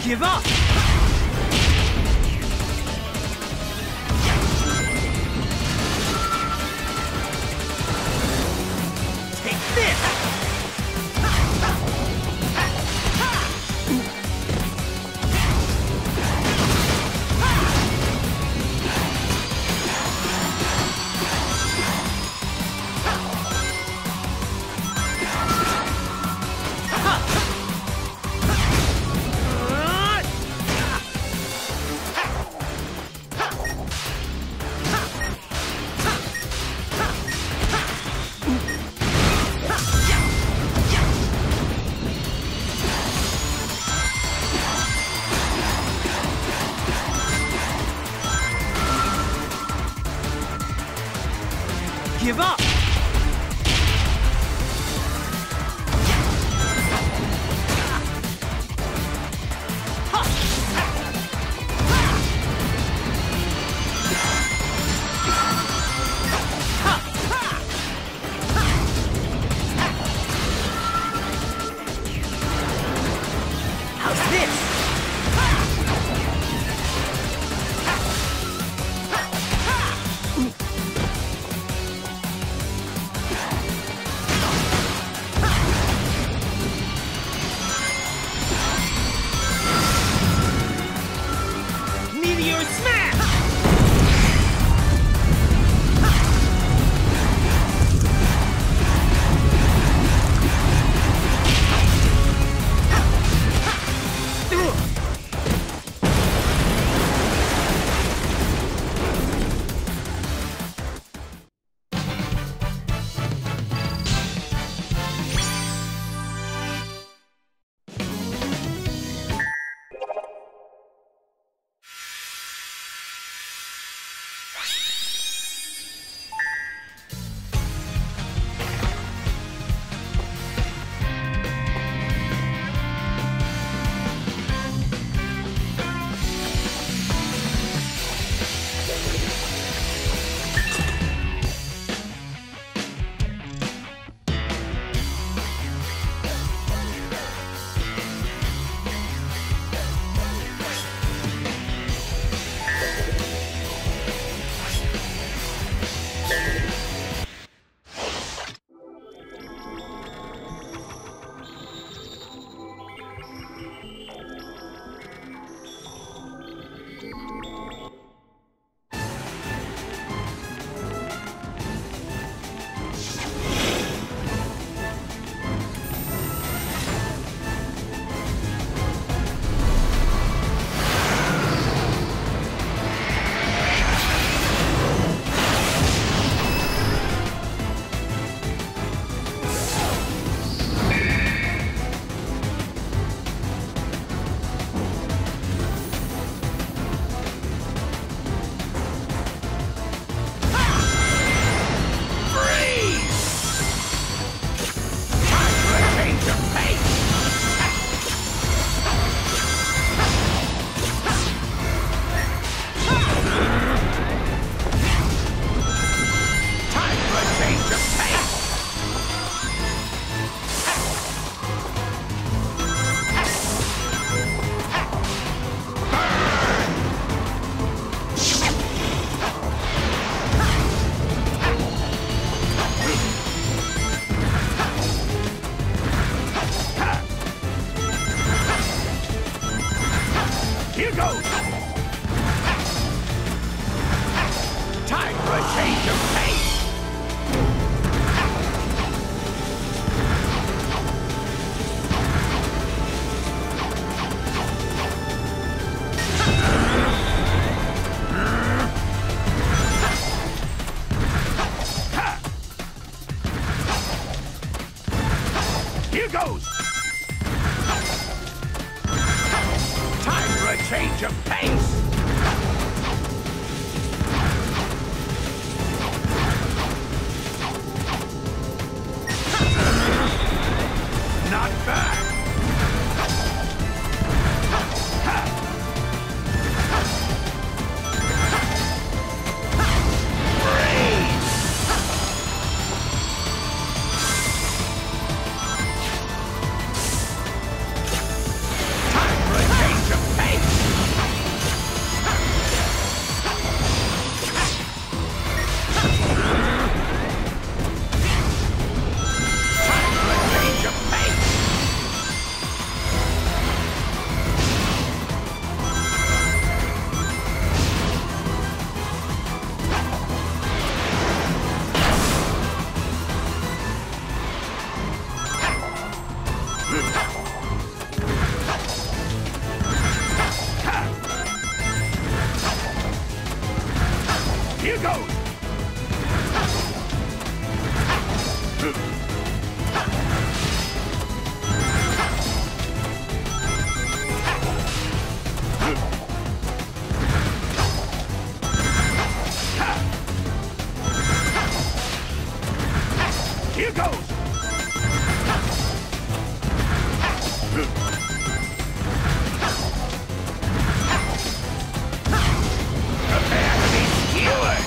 Give up! Take this! Give up! How's this? Meteor smash! Here goes! Time for a change of pace! Here goes! Time for a change of pace! Here goes! Here goes! Prepare to be skewered!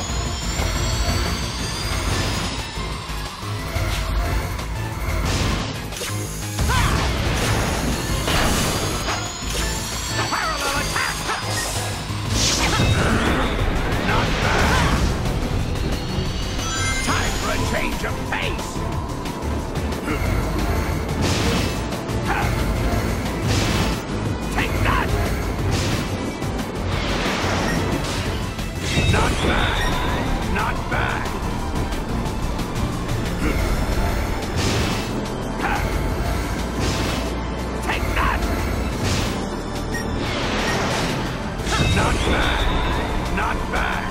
Parallel attack! Not bad! Time for a change of pace! Take that! Not bad! Not bad! Take that! Not bad! Not bad!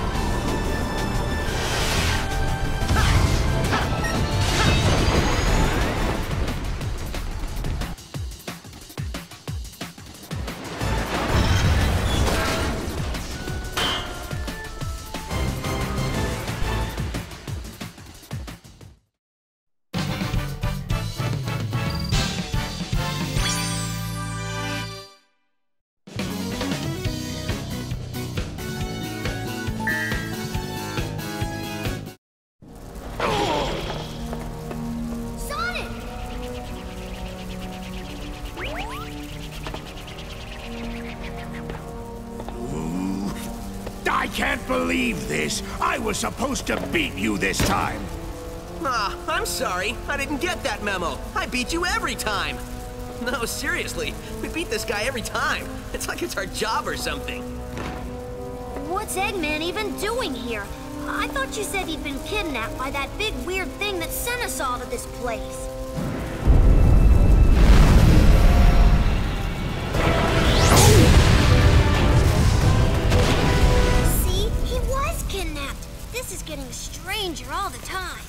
Sonic! I can't believe this! I was supposed to beat you this time! Ah, I'm sorry. I didn't get that memo. I beat you every time. No, seriously. We beat this guy every time. It's like it's our job or something. What's Eggman even doing here? I thought you said he'd been kidnapped by that big weird thing that sent us all to this place. See? He was kidnapped. This is getting stranger all the time.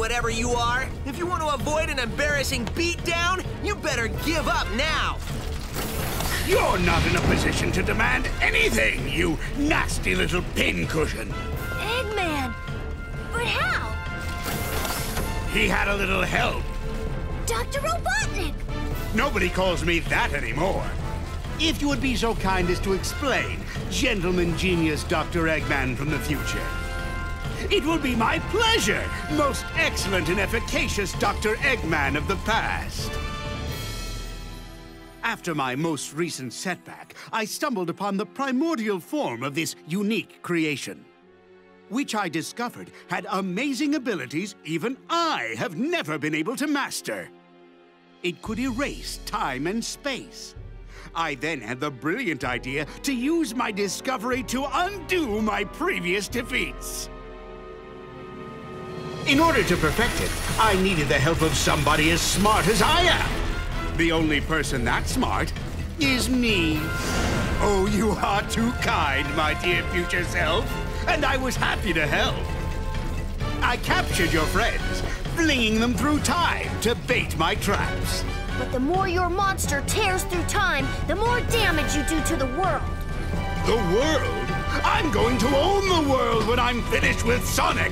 whatever you are. If you want to avoid an embarrassing beatdown, you better give up now. You're not in a position to demand anything, you nasty little pincushion. Eggman! But how? He had a little help. Dr. Robotnik! Nobody calls me that anymore. If you would be so kind as to explain, gentleman genius Dr. Eggman from the future. It will be my pleasure, most excellent and efficacious Dr. Eggman of the past. After my most recent setback, I stumbled upon the primordial form of this unique creation, which I discovered had amazing abilities even I have never been able to master. It could erase time and space. I then had the brilliant idea to use my discovery to undo my previous defeats. In order to perfect it, I needed the help of somebody as smart as I am. The only person that smart is me. Oh, you are too kind, my dear future self, and I was happy to help. I captured your friends, flinging them through time to bait my traps. But the more your monster tears through time, the more damage you do to the world. The world? I'm going to own the world when I'm finished with Sonic!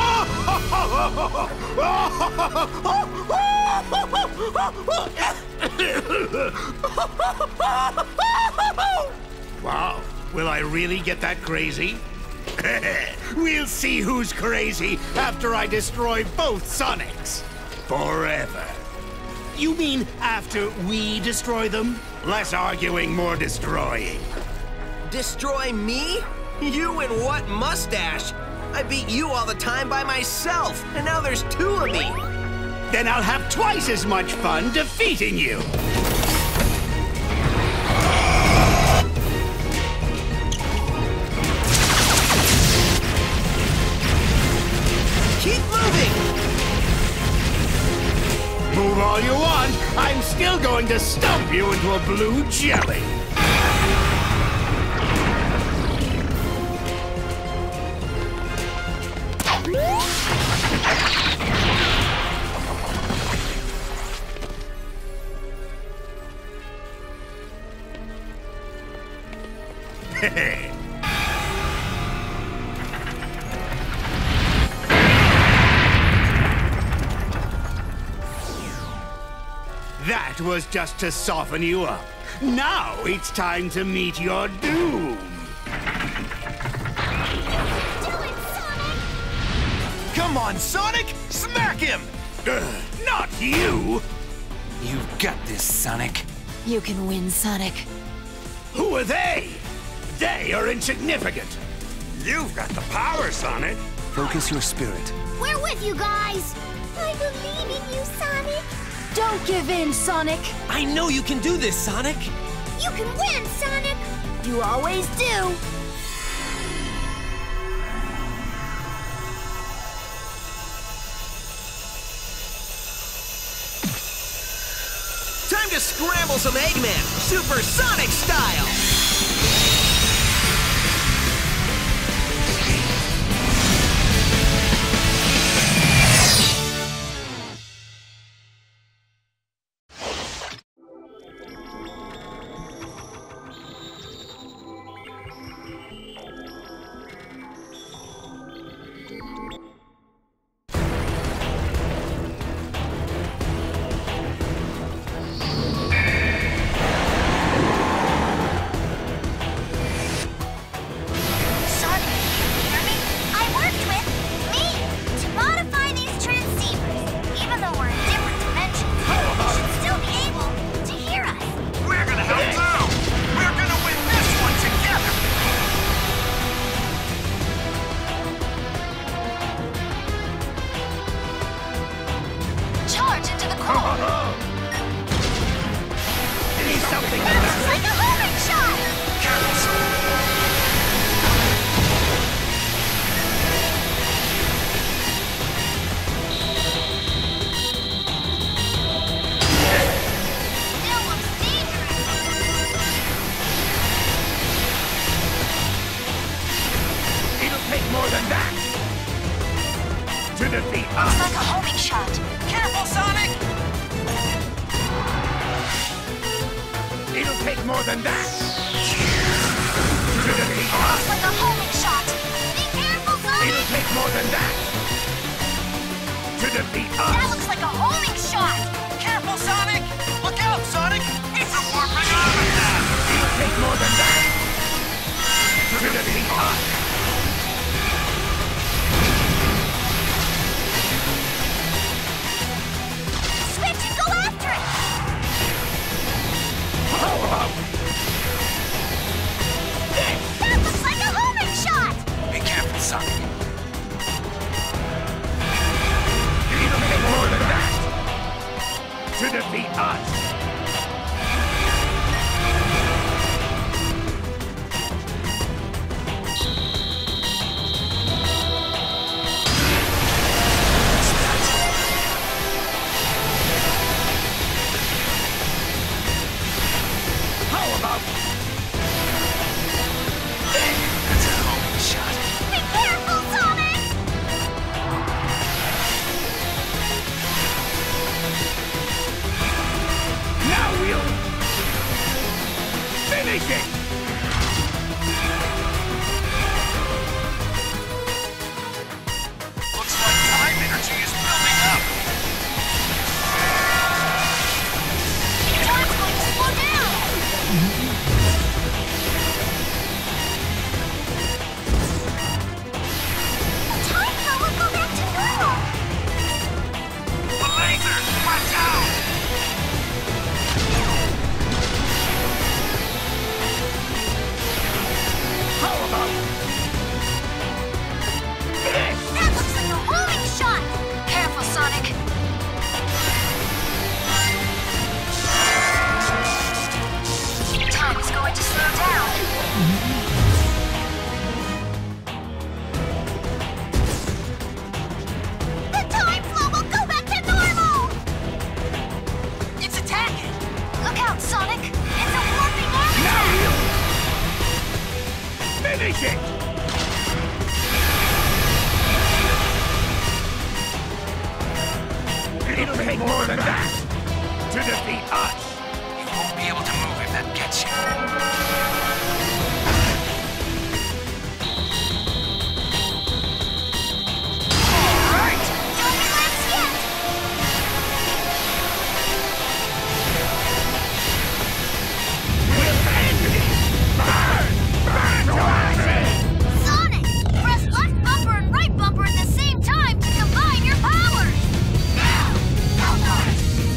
Wow, will I really get that crazy? We'll see who's crazy after I destroy both Sonics. Forever. You mean after we destroy them? Less arguing, more destroying. Destroy me? You and what mustache? I beat you all the time by myself, and now there's two of me. Then I'll have twice as much fun defeating you. Keep moving! Move all you want, I'm still going to stump you into a blue jelly. That was just to soften you up. Now it's time to meet your doom. Come on, Sonic! Smack him! Not you! You've got this, Sonic. You can win, Sonic. Who are they? They are insignificant. You've got the power, Sonic. Focus your spirit. We're with you guys! I believe in you, Sonic! Don't give in, Sonic. I know you can do this, Sonic. You can win, Sonic! You always do! Time to scramble some Eggman, supersonic style! More than that! To defeat us! Like a homing more than that! Looks like a homing shot. Be careful, Sonic! It'll take more than that! To defeat us! That looks like a homing shot. Careful, Sonic! Look out, Sonic! It's a warping attack! It'll take more than that! To defeat us! Switch and go after it. How about That looks like a homing shot. be careful, Sonic. It'll take more than that! To defeat us! How about that's a homing shot. Be careful, Sonic. Now we'll finish it! Looks like time energy is building up. Time's going to slow down. The time flow will go back to normal. The laser! Watch out! How about this? That looks like a homing shot. Careful, Sonic. Time is going to slow down. The time flow will go back to normal. It's attacking. Look out, Sonic. It's a warping arm Now attack. we'll finish it! It'll take more than that to defeat us. You won't be able to move if that gets you. All right! Don't relax yet. We'll end it! Burn! Burn to acid! Sonic, press left bumper and right bumper at the same time to combine your powers. Now! Now, guys!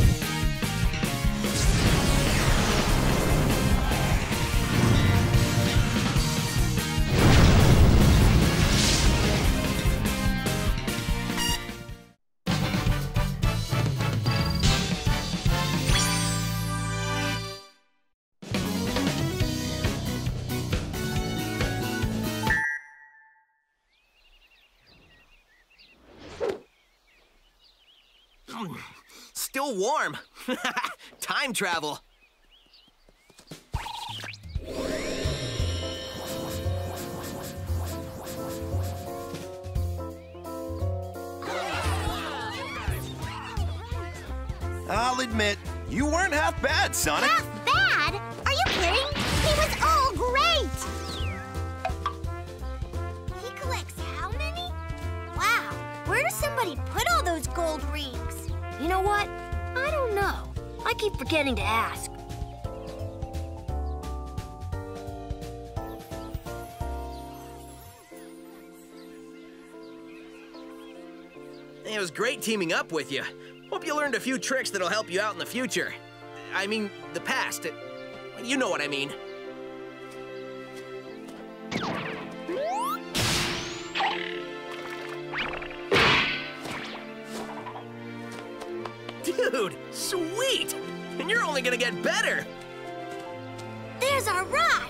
Still warm. Time travel. I'll admit, you weren't half bad, Sonic. Half bad? Are you kidding? He was all great. He collects how many? Wow, where does somebody put all those gold rings? You know what? I don't know. I keep forgetting to ask. It was great teaming up with you. Hope you learned a few tricks that'll help you out in the future. I mean, the past. You know what I mean. Dude, sweet! And you're only gonna get better! There's our ride.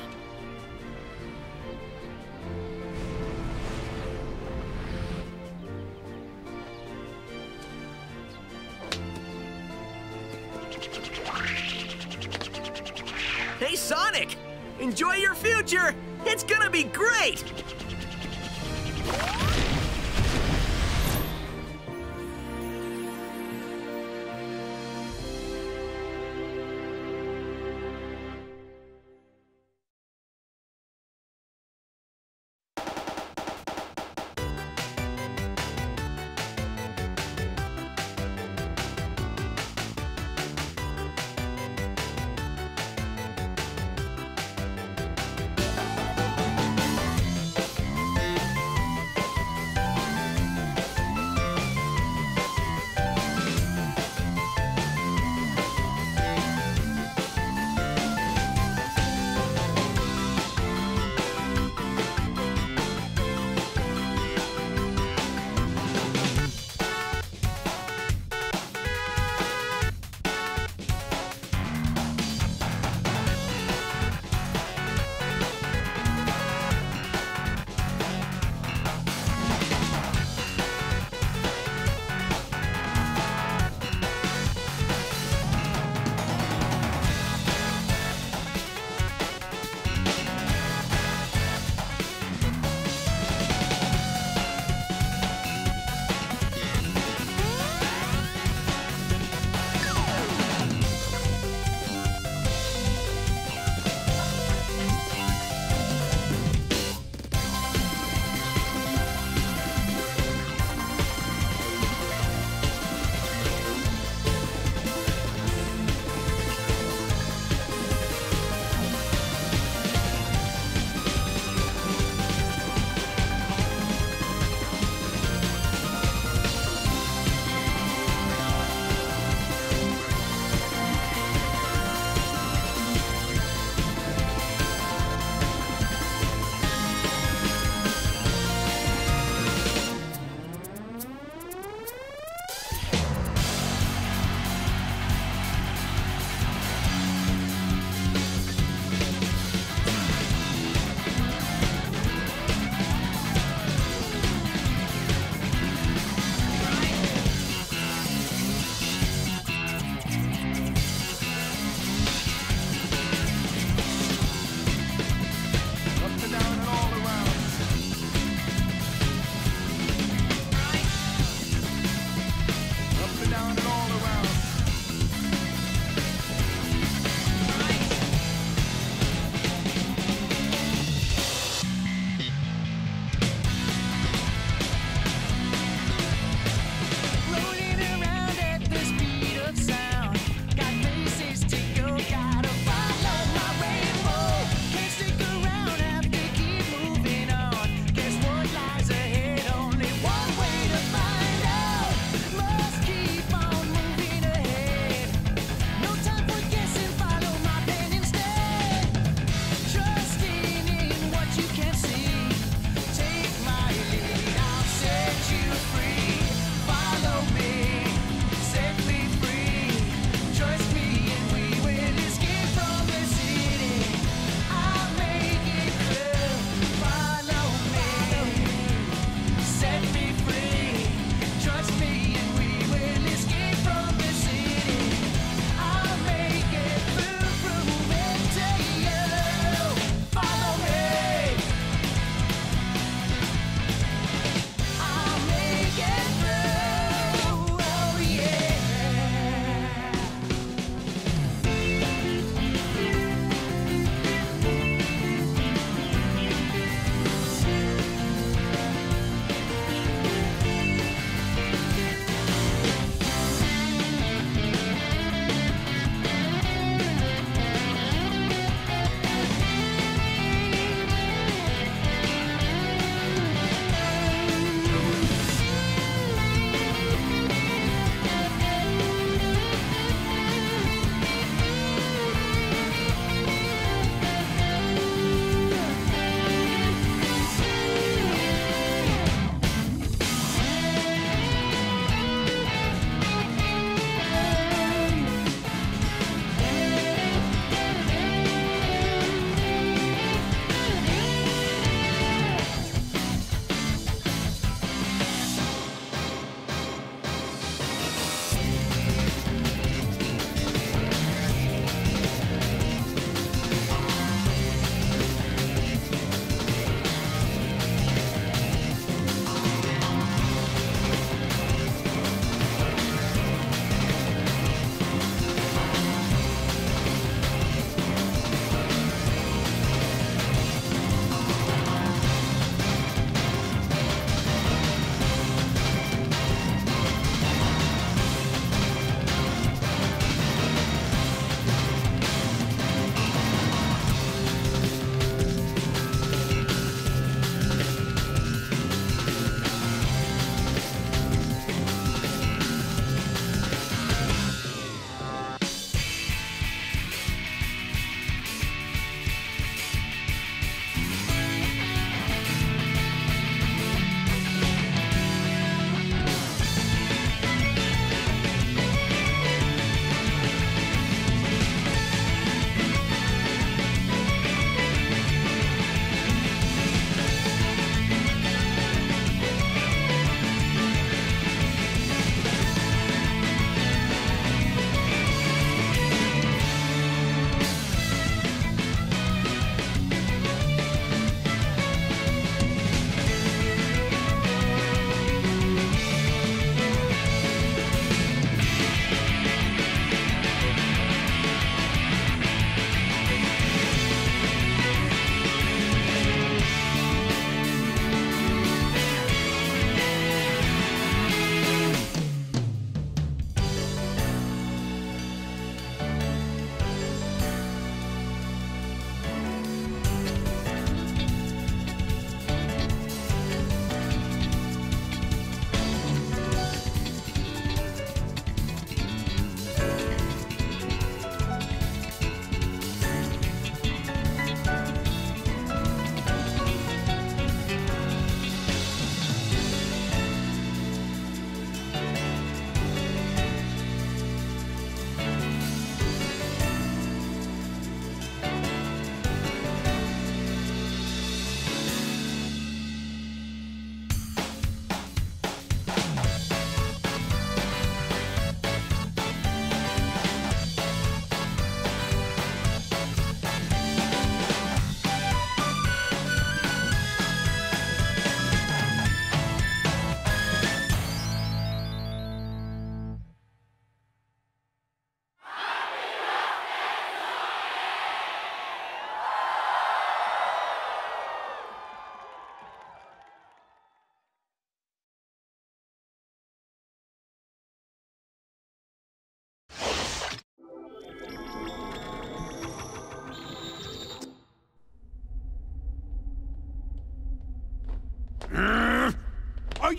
Hey, Sonic! Enjoy your future! It's gonna be great!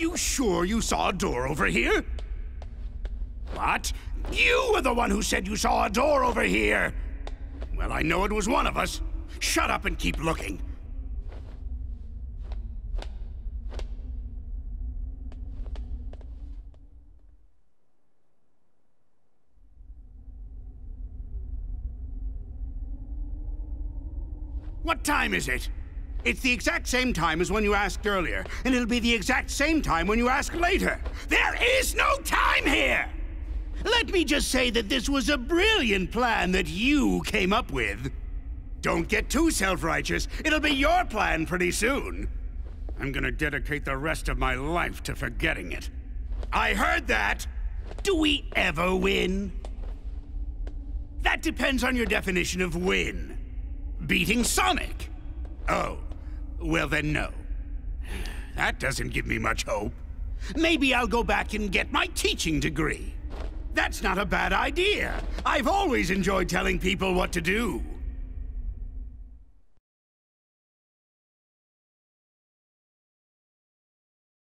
you sure you saw a door over here? What? You were the one who said you saw a door over here! Well, I know it was one of us. Shut up and keep looking. What time is it? It's the exact same time as when you asked earlier, and it'll be the exact same time when you ask later. There is no time here! Let me just say that this was a brilliant plan that you came up with. Don't get too self-righteous. It'll be your plan pretty soon. I'm gonna dedicate the rest of my life to forgetting it. I heard that! Do we ever win? That depends on your definition of win. Beating Sonic? Oh, well then no. That doesn't give me much hope. Maybe I'll go back and get my teaching degree. That's not a bad idea. I've always enjoyed telling people what to do.